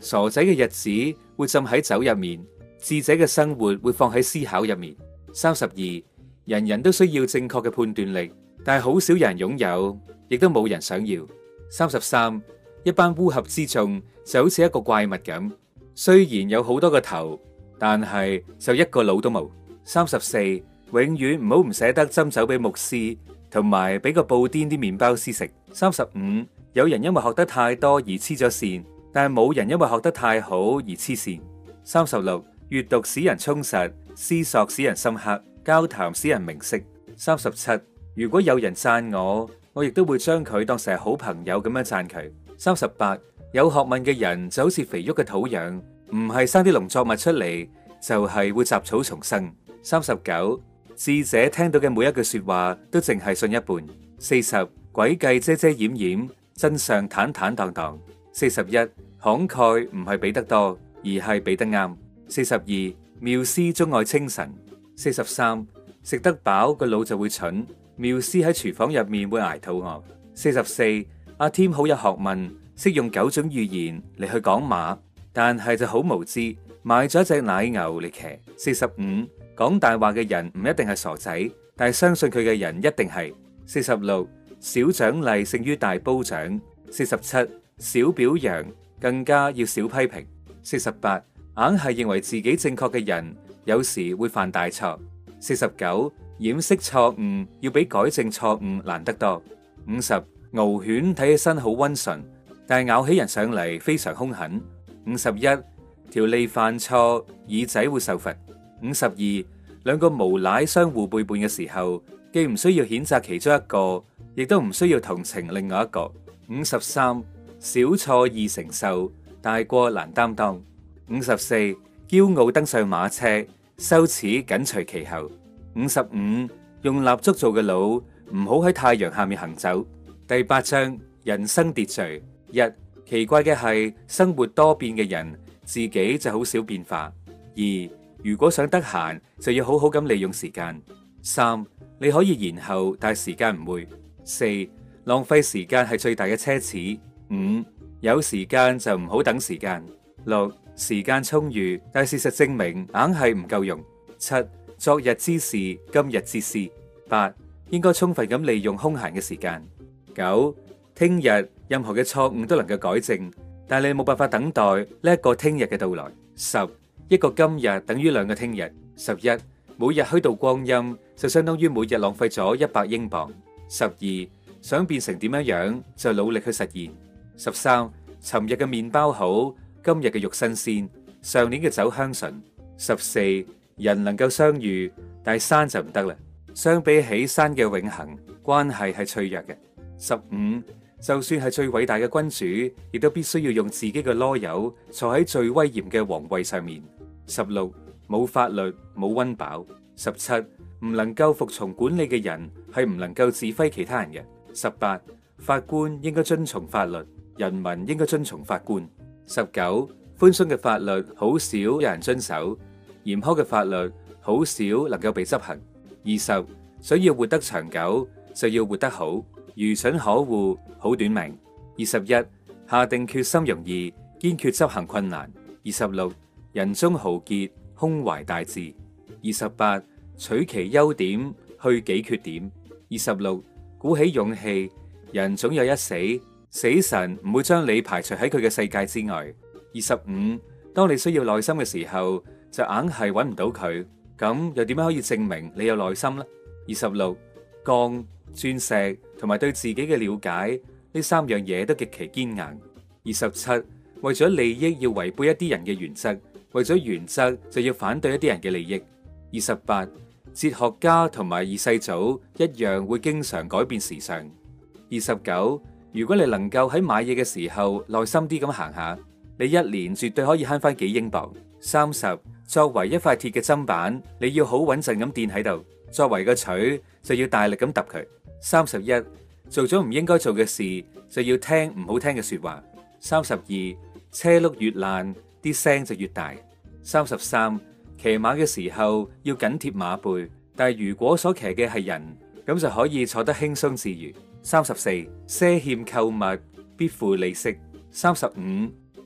傻仔嘅日子會浸喺酒入面，智者嘅生活會放喺思考入面。三十二，人人都需要正確嘅判斷力，但係好少人擁有，亦都冇人想要。三十三，一班烏合之眾就好似一個怪物咁，雖然有好多個頭，但係就一個腦都冇。三十四，永遠唔好唔捨得斟酒俾牧師，同埋俾個布甸啲麵包師食。三十五，有人因為學得太多而黐咗線，但係冇人因為學得太好而黐線。三十六，閱讀使人充實，思索使人深刻，交談使人明晰。三十七，如果有人讚我，我亦都會將佢當成係好朋友咁樣讚佢。三十八，有學問嘅人就好似肥沃嘅土壤，唔係生啲農作物出嚟，就係會雜草叢生。三十九，智者聽到嘅每一句說話都淨係信一半。四十，詭計遮遮掩掩，真相坦坦蕩蕩。四十一，慷慨唔係俾得多，而係俾得啱。四十二，妙思鍾愛清晨。四十三，食得飽個腦就會蠢，妙思喺廚房入面會挨肚餓。四十四，阿添好有學問，識用九種語言嚟去講馬，但係就好無知，買咗一隻奶牛嚟騎。四十五，講大話嘅人唔一定係傻仔，但係相信佢嘅人一定係。四十六，小獎勵勝於大褒獎。四十七，少表揚更加要少批評。四十八，硬係認為自己正確嘅人，有時會犯大錯。四十九，掩飾錯誤要比改正錯誤難得多。五十，獒犬睇起身好溫順，但係咬起人上嚟非常兇狠。五十一，條脷犯錯，耳仔會受罰。五十二，兩個無賴相互背叛嘅時候，既唔需要譴責其中一個，亦都唔需要同情另外一個。五十三，小錯易承受，大過難擔當。五十四，驕傲登上馬車，羞恥緊隨其後。五十五，用蠟燭做嘅腦，唔好喺太陽下面行走。第八章，人生秩序。一，奇怪嘅係生活多變嘅人，自己就好少變化。二，如果想得閒，就要好好咁利用時間。三，你可以延後，但係時間唔會。四，浪費時間係最大嘅奢侈。五，有時間就唔好等時間。六，時間充裕，但係事實證明硬係唔夠用。七，昨日之事，今日之師。八，應該充分咁利用空閒嘅時間。九，聽日任何嘅錯誤都能夠改正，但係你冇辦法等待呢一個聽日嘅到來。十，一個今日等於兩個聽日。十一，每日虛度光陰就相當於每日浪費咗一百英鎊。十二，想變成點樣樣就努力去實現。十三，尋日嘅麵包好，今日嘅肉新鮮，上年嘅酒香醇。十四，人能夠相遇，但係山就唔得啦。相比起山嘅永恆，關係係脆弱嘅。十五，就算係最偉大嘅君主，亦都必須要用自己嘅囉柚坐喺最威嚴嘅皇位上面。十六，冇法律冇溫飽。十七，唔能夠服從管理嘅人係唔能夠指揮其他人嘅。十八，法官應該遵從法律，人民應該遵從法官。十九，寬鬆嘅法律好少有人遵守，嚴苛嘅法律好少能夠被執行。二十，想要活得長久，就要活得好，愚蠢可惡，好短命。二十一，下定決心容易，堅決執行困難。二十六，人中豪傑，胸懷大志。二十八，取其優點，去己缺點。二十六，鼓起勇氣，人總有一死，死神唔會將你排除喺佢嘅世界之外。二十五，當你需要耐心嘅時候，就硬係揾唔到佢。咁又點樣可以證明你有耐心呢？二十六，鋼、鑽石同埋對自己嘅了解，呢三樣嘢都極其堅硬。二十七，為咗利益要違背一啲人嘅原則，為咗原則就要反對一啲人嘅利益。二十八，哲學家同埋二世祖一樣會經常改變時尚。二十九，如果你能夠喺買嘢嘅時候耐心啲咁行下，你一年絕對可以慳翻幾英鎊。三十，作為一塊鐵嘅砧板，你要好穩陣咁墊喺度；作為個錘，就要大力咁揼佢。三十一，做咗唔應該做嘅事，就要聽唔好聽嘅說話。三十二，車轆越爛，啲聲就越大。三十三，騎馬嘅時候要緊貼馬背，但係如果所騎嘅係人，咁就可以坐得輕鬆自如。三十四，賒欠購物必付利息。三十五，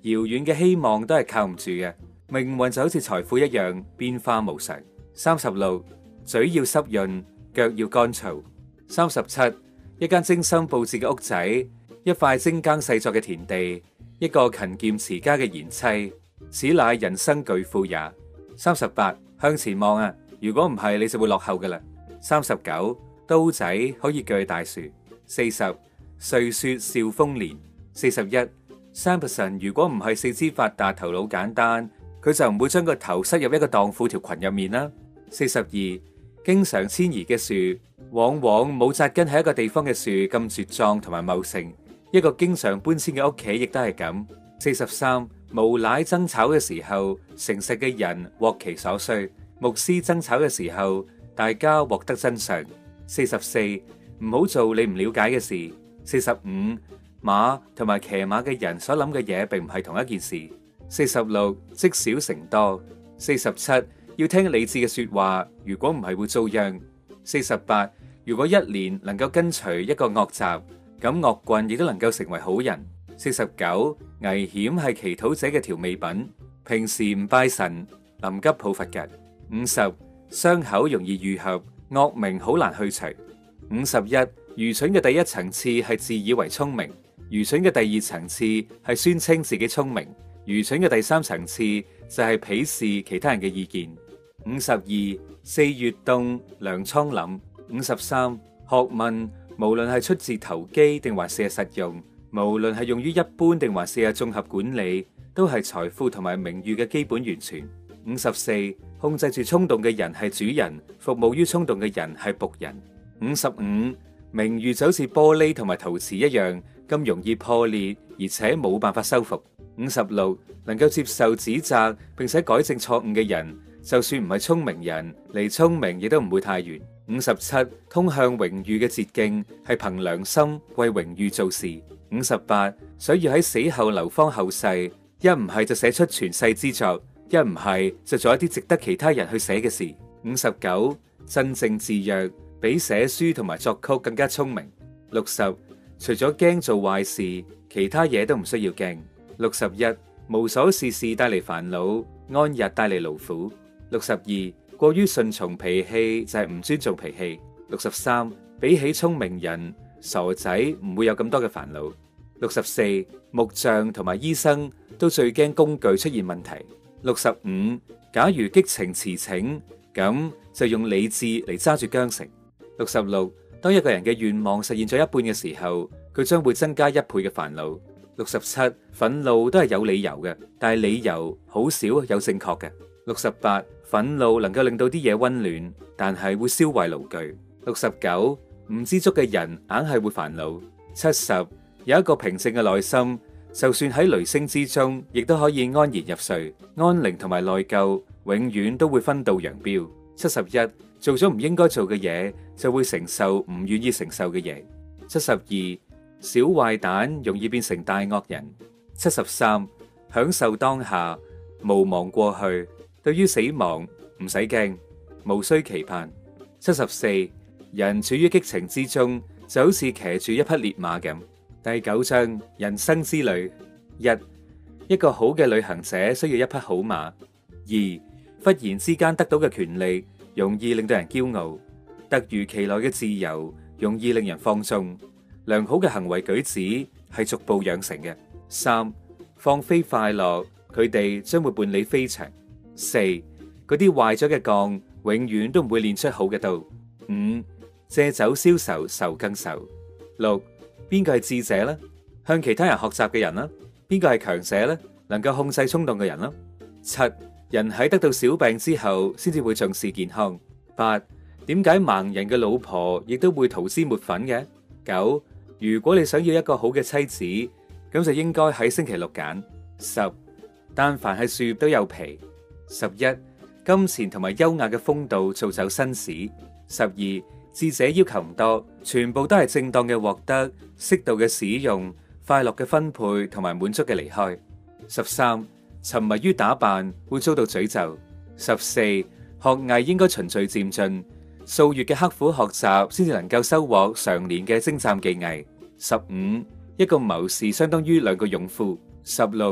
遙遠嘅希望都係靠唔住嘅，命運就好似財富一樣變化無常。三十六，嘴要濕潤，腳要乾燥。三十七，一間精心佈置嘅屋仔，一塊精耕細作嘅田地，一個勤儉持家嘅賢妻，此乃人生巨富也。三十八，向前望啊，如果唔係你就會落後噶啦。三十九，刀仔可以鋸大樹。四十，歲說笑豐年。四十一，三百神如果唔係四肢發達頭腦簡單，佢就唔會將個頭塞入一個蕩婦條裙入面啦。四十二，經常遷移嘅樹，往往冇紮根喺一個地方嘅樹咁茁壯同埋茂盛。一個經常搬遷嘅屋企亦都係咁。四十三，無賴爭吵嘅時候，誠實嘅人獲其所需；牧師爭吵嘅時候，大家獲得真相。四十四，唔好做你唔了解嘅事。四十五，馬同埋騎馬嘅人所諗嘅嘢並唔係同一件事。四十六，積少成多。四十七，要聽理智嘅說話，如果唔係會遭殃。四十八，如果一年能夠跟隨一個惡習，咁惡棍亦都能夠成為好人。四十九，危險係祈禱者嘅調味品，平時唔拜神，臨急抱佛腳。五十，傷口容易愈合，惡名好難去除。五十一，愚蠢嘅第一層次係自以為聰明，愚蠢嘅第二層次係宣稱自己聰明，愚蠢嘅第三層次就係鄙視其他人嘅意見。五十二，四月凍，糧倉廩。五十三，學問無論係出自投機定還是係實用，無論係用於一般定還是係綜合管理，都係財富同埋名譽嘅基本源泉。五十四，控制住衝動嘅人係主人，服務於衝動嘅人係僕人。五十五，名譽就好似玻璃同埋陶瓷一樣咁容易破裂，而且冇辦法修復。五十六，能夠接受指責並且改正錯誤嘅人，就算唔係聰明人，離聰明亦都唔會太遠。五十七，通向榮譽嘅捷徑係憑良心為榮譽做事。五十八，想要喺死後流芳後世，一唔係就寫出傳世之作，一唔係就做一啲值得其他人去寫嘅事。五十九，鎮靜自若，比寫書同埋作曲更加聰明。六十，除咗驚做壞事，其他嘢都唔需要驚。六十一，無所事事帶嚟煩惱，安逸帶嚟勞苦。六十二，過於順從脾氣就係唔尊重脾氣。六十三，比起聰明人，傻仔唔會有咁多嘅煩惱。六十四，木匠同埋醫生都最驚工具出現問題。六十五，假如激情馳騁，咁就用理智嚟揸住繮繩。六十六，當一個人嘅願望實現咗一半嘅時候，佢將會增加一倍嘅煩惱。六十七，憤怒都係有理由嘅，但係理由好少有正確嘅。六十八，憤怒能夠令到啲嘢溫暖，但係會燒壞爐具。六十九，唔知足嘅人硬係會煩惱。七十，有一個平靜嘅內心，就算喺雷聲之中，亦都可以安然入睡。安寧同埋內疚永遠都會分道揚鑣。七十一，做咗唔應該做嘅嘢，就會承受唔願意承受嘅嘢。七十二，小壞蛋容易變成大惡人。七十三，享受當下，無忘過去。對於死亡唔使驚，無需期盼。七十四，人處於激情之中，就好似騎住一匹烈馬咁。第九章，人生之旅。一，一個好嘅旅行者需要一匹好馬。二，忽然之間得到嘅權利，容易令到人驕傲。突如其來嘅自由，容易令人放縱。良好嘅行為舉止係逐步養成嘅。三，放飛快樂，佢哋將會伴你飛翔。四，嗰啲壞咗嘅鋼，永遠都唔會練出好嘅刀。五，借酒消愁，愁更愁。六，邊個係智者呢？向其他人學習嘅人啦。邊個係強者呢？能夠控制衝動嘅人啦。七，人喺得到小病之後，先至會重視健康。八，點解盲人嘅老婆亦都會塗脂抹粉嘅？九，如果你想要一個好嘅妻子，咁就應該喺星期六揀。十，但凡係樹都有皮。十一，金錢同埋優雅嘅風度造就紳士。十二，智者要求唔多，全部都係正當嘅獲得，適度嘅使用，快樂嘅分配同埋滿足嘅離開。十三，沉迷於打扮會遭到詛咒。十四，學藝應該循序漸進，數月嘅刻苦學習先至能夠收穫常年嘅精湛技藝。十五，一個謀士相當於兩個勇夫。十六，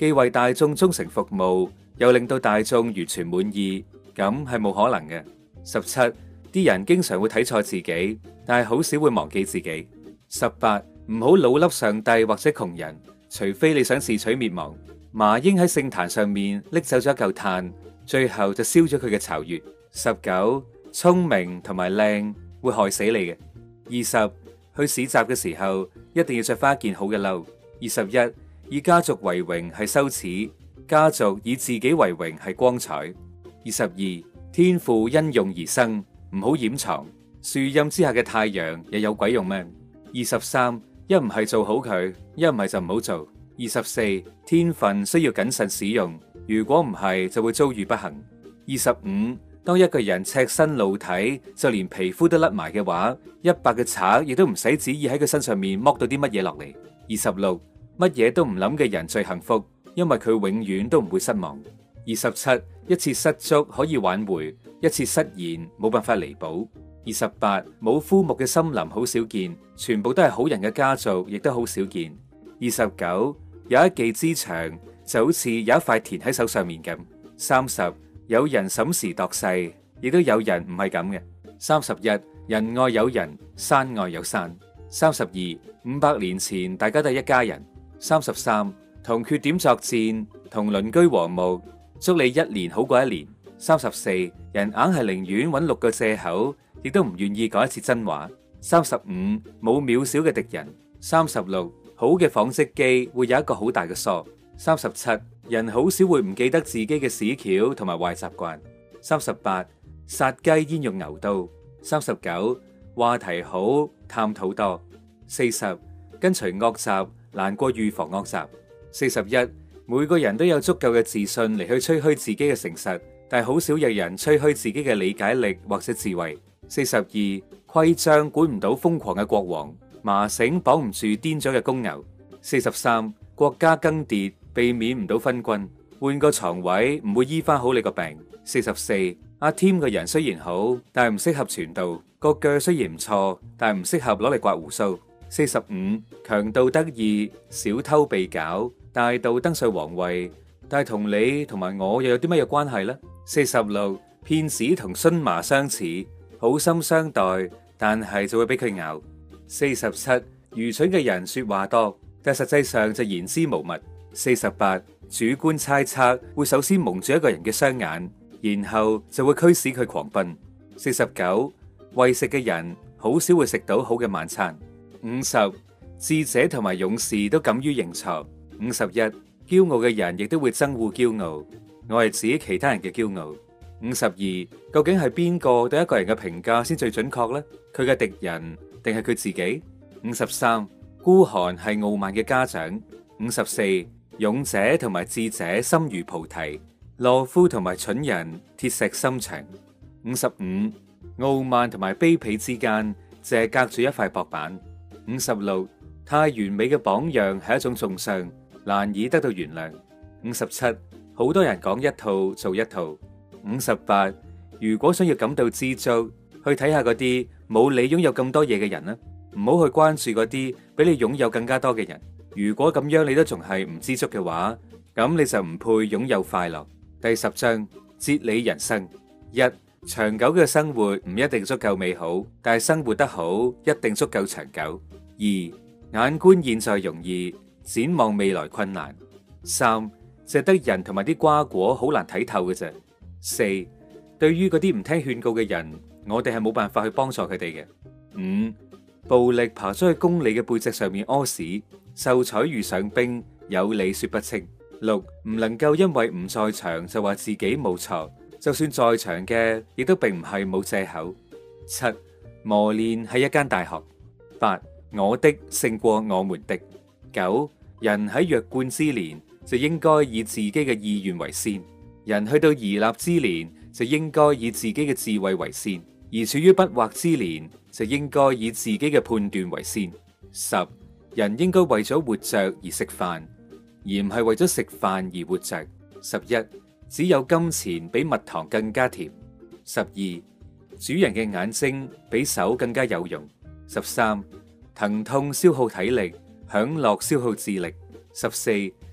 既為大眾忠誠服務，又令到大眾完全滿意，咁係冇可能嘅。十七，啲人經常會睇錯自己，但係好少會忘記自己。十八，唔好老笠上帝或者窮人，除非你想自取滅亡。麻鷹喺聖壇上面拎走咗一嚿炭，最後就燒咗佢嘅巢穴。十九，聰明同埋靚會害死你嘅。二十，去市集嘅時候一定要着翻一件好嘅褸。二十一，以家族為榮係羞恥，家族以自己為榮係光彩。二十二，天賦因用而生，唔好掩藏。樹蔭之下嘅太陽又有鬼用咩？二十三，一唔係做好佢，一唔係就唔好做。二十四，天分需要謹慎使用，如果唔係就會遭遇不幸。二十五，當一個人赤身露體，就連皮膚都甩埋嘅話，一百個賊亦都唔使旨意喺佢身上面剝到啲乜嘢落嚟。二十六，乜嘢都唔諗嘅人最幸福，因為佢永遠都唔會失望。二十七，一次失足可以挽回，一次失言冇辦法彌補。二十八，冇枯木嘅森林好少見，全部都係好人嘅家族亦都好少見。二十九，有一技之長就好似有一塊田喺手上面咁。三十，有人審時度勢，亦都有人唔係咁嘅。三十一，人外有人，山外有山。三十二，五百年前大家都係一家人。三十三，同缺點作戰，同鄰居和睦，祝你一年好過一年。三十四，人硬係寧願揾六個借口，亦都唔願意講一次真話。三十五，冇渺小嘅敵人。三十六，好嘅紡織機會有一個好大嘅梳。三十七，人好少會唔記得自己嘅屎橋同埋壞習慣。三十八，殺雞焉用牛刀。三十九，話題好，探討多。四十，跟隨惡習難過預防惡習。四十一，每個人都有足夠嘅自信嚟去吹噓自己嘅誠實，但係好少有人吹噓自己嘅理解力或者智慧。四十二，規章管唔到瘋狂嘅國王，麻繩綁唔住癲咗嘅公牛。四十三，國家更迭避免唔到昏君，換個床位唔會醫翻好你個病。四十四，阿 Tim 個人雖然好，但係唔適合傳道，個腳雖然唔錯，但係唔適合攞嚟刮鬍鬚。四十五，強盜得意，小偷被絞，大盜登上皇位，但係同你同埋我又有啲乜嘢關係呢？四十六，騙子同蓀麻相似，好心相待，但係就會俾佢咬。四十七，愚蠢嘅人說話多，但實際上就言之無物。四十八，主觀猜測會首先蒙住一個人嘅雙眼，然後就會驅使佢狂奔。四十九，為食嘅人好少會食到好嘅晚餐。五十，智者同埋勇士都敢於認錯。五十一，驕傲嘅人亦都會憎惡驕傲。我係指其他人嘅驕傲。五十二，究竟係邊個對一個人嘅評價先最準確呢？佢嘅敵人定係佢自己？五十三，孤寒係傲慢嘅家長。五十四，勇者同埋智者心如菩提，懦夫同埋蠢人鐵石心腸。五十五，傲慢同埋卑鄙之間，淨係隔住一塊薄板。五十六，太完美嘅榜樣係一種重傷，難以得到原諒。五十七，好多人講一套做一套。五十八，如果想要感到知足，去睇下嗰啲冇你擁有咁多嘢嘅人啦，唔好去關注嗰啲比你擁有更加多嘅人。如果咁樣你都仲係唔知足嘅話，咁你就唔配擁有快樂。第十章，哲理人生。一，長久嘅生活唔一定足夠美好，但係生活得好一定足夠長久。二，眼觀現在容易，展望未來困難。三，值得人同埋啲瓜果好難睇透嘅啫。四，對於嗰啲唔聽勸告嘅人，我哋係冇辦法去幫助佢哋嘅。五，暴力爬咗去公理嘅背脊上面屙屎，秀才遇上兵，有理說不清。六，唔能夠因為唔在場就話自己冇錯，就算在場嘅亦都並唔係冇借口。七，磨練係一間大學。八，我的勝過我們的。九，人喺弱冠之年就應該以自己嘅意願為先。人去到而立之年，就應該以自己嘅智慧為先；而處於不惑之年，就應該以自己嘅判斷為先。十，人應該為咗活着而食飯，而唔係為咗食飯而活着。十一，只有金錢比蜜糖更加甜。十二，主人嘅眼睛比手更加有用。十三，疼痛消耗體力，享樂消耗智力。十四，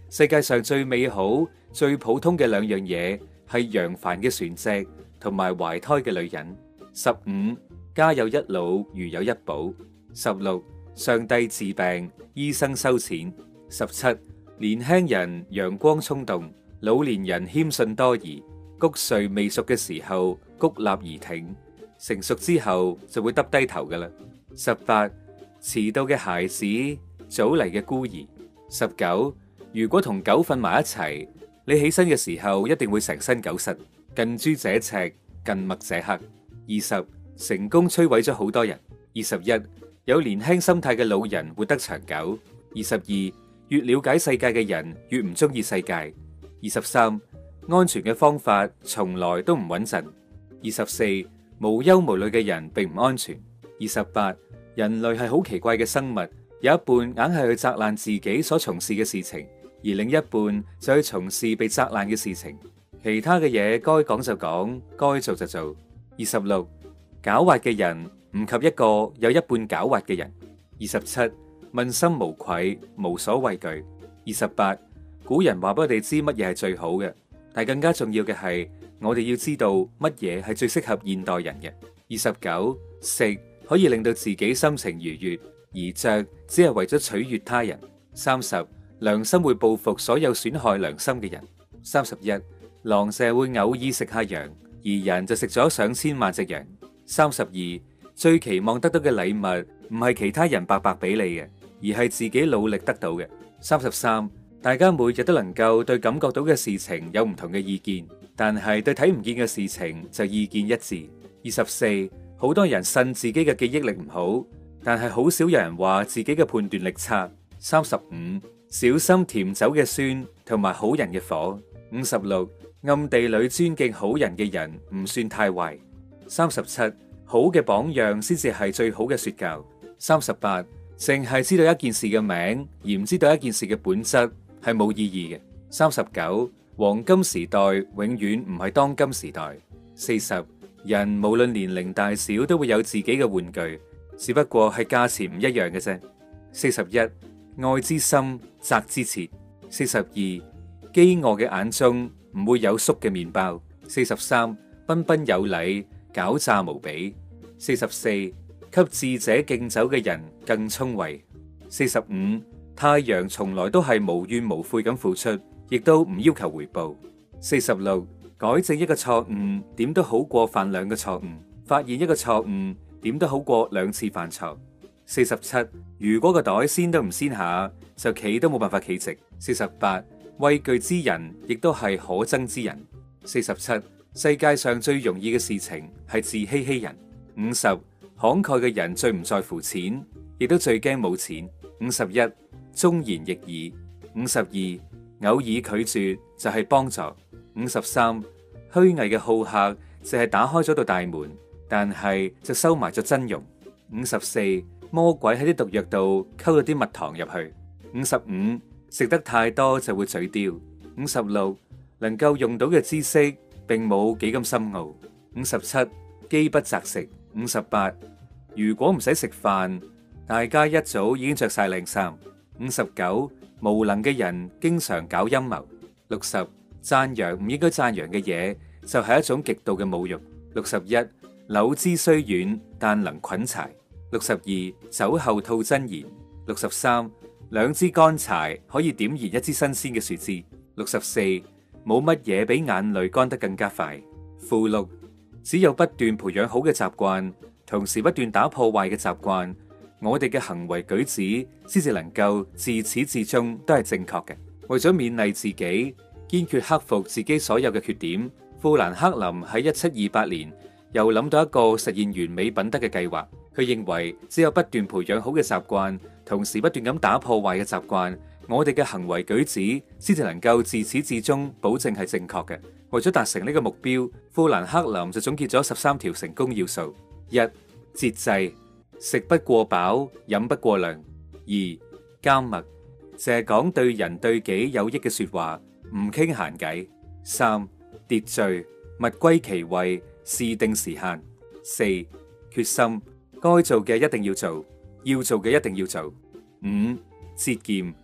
世界上最美好、最普通嘅兩樣嘢係揚帆嘅船隻同埋懷胎嘅女人。十五，家有一老，如有一寶。十六，上帝治病，醫生收錢。十七，年輕人陽光衝動，老年人謙遜多疑。谷穗未熟嘅時候，谷立而挺，成熟之後就會耷低頭噶啦。十八，遲到嘅孩子，早嚟嘅孤兒。十九，如果同狗瞓埋一齊，你起身嘅時候一定會成身狗虱。近朱者赤，近墨者黑。二十，成功摧毀咗好多人。二十一，有年輕心態嘅老人活得長久。二十二，越了解世界嘅人越唔中意世界。二十三，安全嘅方法從來都唔穩陣。二十四，無憂無慮嘅人並唔安全。二十八，人類係好奇怪嘅生物，有一半硬係去責難自己所從事嘅事情，而另一半就去從事被責難嘅事情。其他嘅嘢該講就講，該做就做。二十六，狡猾嘅人唔及一個有一半狡猾嘅人。二十七，問心無愧，無所畏懼。二十八，古人話俾我哋知乜嘢係最好嘅，但更加重要嘅係我哋要知道乜嘢係最適合現代人嘅。二十九，食可以令到自己心情愉悅，而着只係為咗取悅他人。三十，良心會報復所有損害良心嘅人。三十一，狼蛇會偶爾食下羊，而人就食咗上千萬隻羊。三十二，最期望得到嘅禮物唔係其他人白白俾你嘅，而係自己努力得到嘅。三十三，大家每日都能夠對感覺到嘅事情有唔同嘅意見，但係對睇唔見嘅事情就意見一致。二十四，好多人信自己嘅記憶力唔好，但係好少有人話自己嘅判斷力差。三十五，小心甜酒嘅酸同埋好人嘅火。五十六，暗地裏尊敬好人嘅人唔算太壞。三十七，好嘅榜樣先至係最好嘅說教。三十八，淨係知道一件事嘅名而唔知道一件事嘅本質係冇意義嘅。三十九，黃金時代永遠唔係當今時代。四十，人無論年齡大小都會有自己嘅玩具，只不過係價錢唔一樣嘅啫。四十一，愛之深，責之切。四十二，飢餓嘅眼中唔會有粟嘅麵包。四十三，彬彬有禮，狡詐無比。四十四，給智者敬酒嘅人更聰慧。四十五，太陽從來都係無怨無悔咁付出，亦都唔要求回報。四十六，改正一個錯誤，點都好過犯兩個錯誤；發現一個錯誤，點都好過兩次犯錯。四十七，如果個袋先都唔先下，就企都冇辦法企直。四十八，畏懼之人亦都係可憎之人。四十七，世界上最容易嘅事情係自欺欺人。五十，慷慨嘅人最唔在乎錢，亦都最驚冇錢。五十一，忠言逆耳。五十二，偶爾拒絕就係幫助。五十三，虛偽嘅好客就係打開咗道大門，但係就收埋咗真容。五十四，魔鬼喺啲毒藥度溝咗啲蜜糖入去。五十五，食得太多就會嘴刁。五十六，能夠用到嘅知識並冇幾咁深奧。五十七，飢不擇食。五十八，如果唔使食飯，大家一早已經着晒靚衫。五十九，無能嘅人經常搞陰謀。六十，讚揚唔應該讚揚嘅嘢就係一種極度嘅侮辱。六十一，柳枝雖軟，但能捆柴。六十二，酒後吐真言。六十三，兩支乾柴可以點燃一支新鮮嘅樹枝。六十四，冇乜嘢比眼淚乾得更加快。附錄，只有不斷培養好嘅習慣，同時不斷打破壞嘅習慣，我哋嘅行為舉止先至能夠自始至終都係正確嘅。為咗勉勵自己，堅決克服自己所有嘅缺點，富蘭克林喺一七二八年又諗到一個實現完美品德嘅計劃。佢認為只有不斷培養好嘅習慣，同時不斷咁打破壞嘅習慣，我哋嘅行為舉止先至能夠自始至終保證係正確嘅。為咗達成呢個目標，富蘭克林就總結咗十三條成功要素：一、節制，食不過飽，飲不過量；二、緘默，淨係講對人對己有益嘅說話，唔傾閒偈；三、秩序，物歸其位，事定時限；四、決心，該做嘅一定要做，要做嘅一定要做；五、節儉，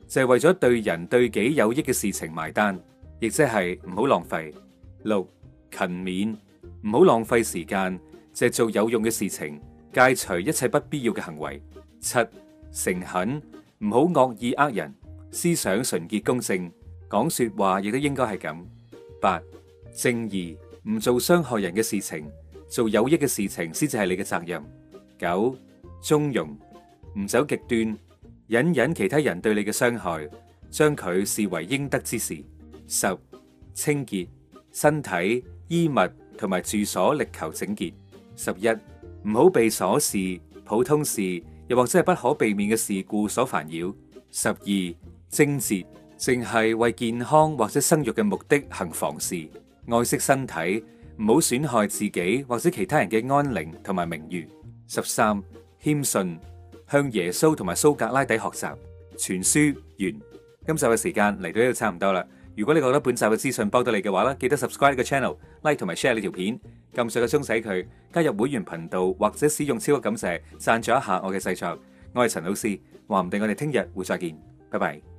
就係為咗對人對己有益嘅事情埋單，亦即係唔好浪費。六、勤勉，唔好浪費時間，就係做有用嘅事情，戒除一切不必要嘅行為。七、誠懇，唔好惡意呃人，思想純潔公正，講說話亦都應該係咁。八、正義，唔做傷害人嘅事情，做有益嘅事情先至係你嘅責任。九、中庸，唔走極端，隱忍其他人對你嘅傷害，將佢視為應得之事。十、清潔，身體、衣物同埋住所力求整潔。十一、唔好被瑣事、普通事，又或者係不可避免嘅事故所煩擾。十二、貞節，淨係為健康或者生育嘅目的行房事，愛惜身體，唔好損害自己或者其他人嘅安寧同埋名譽。十三、謙遜，向耶穌同埋蘇格拉底學習。全書完。今集嘅時間嚟到呢度差唔多啦。如果你覺得本集嘅資訊幫到你嘅話咧，記得 subscribe 呢個 channel、like 同埋 share 呢條片，撳上個鐘仔佢，加入會員頻道或者使用超級感謝贊助一下我嘅製作。我係陳老師，話唔定我哋聽日會再見，拜拜。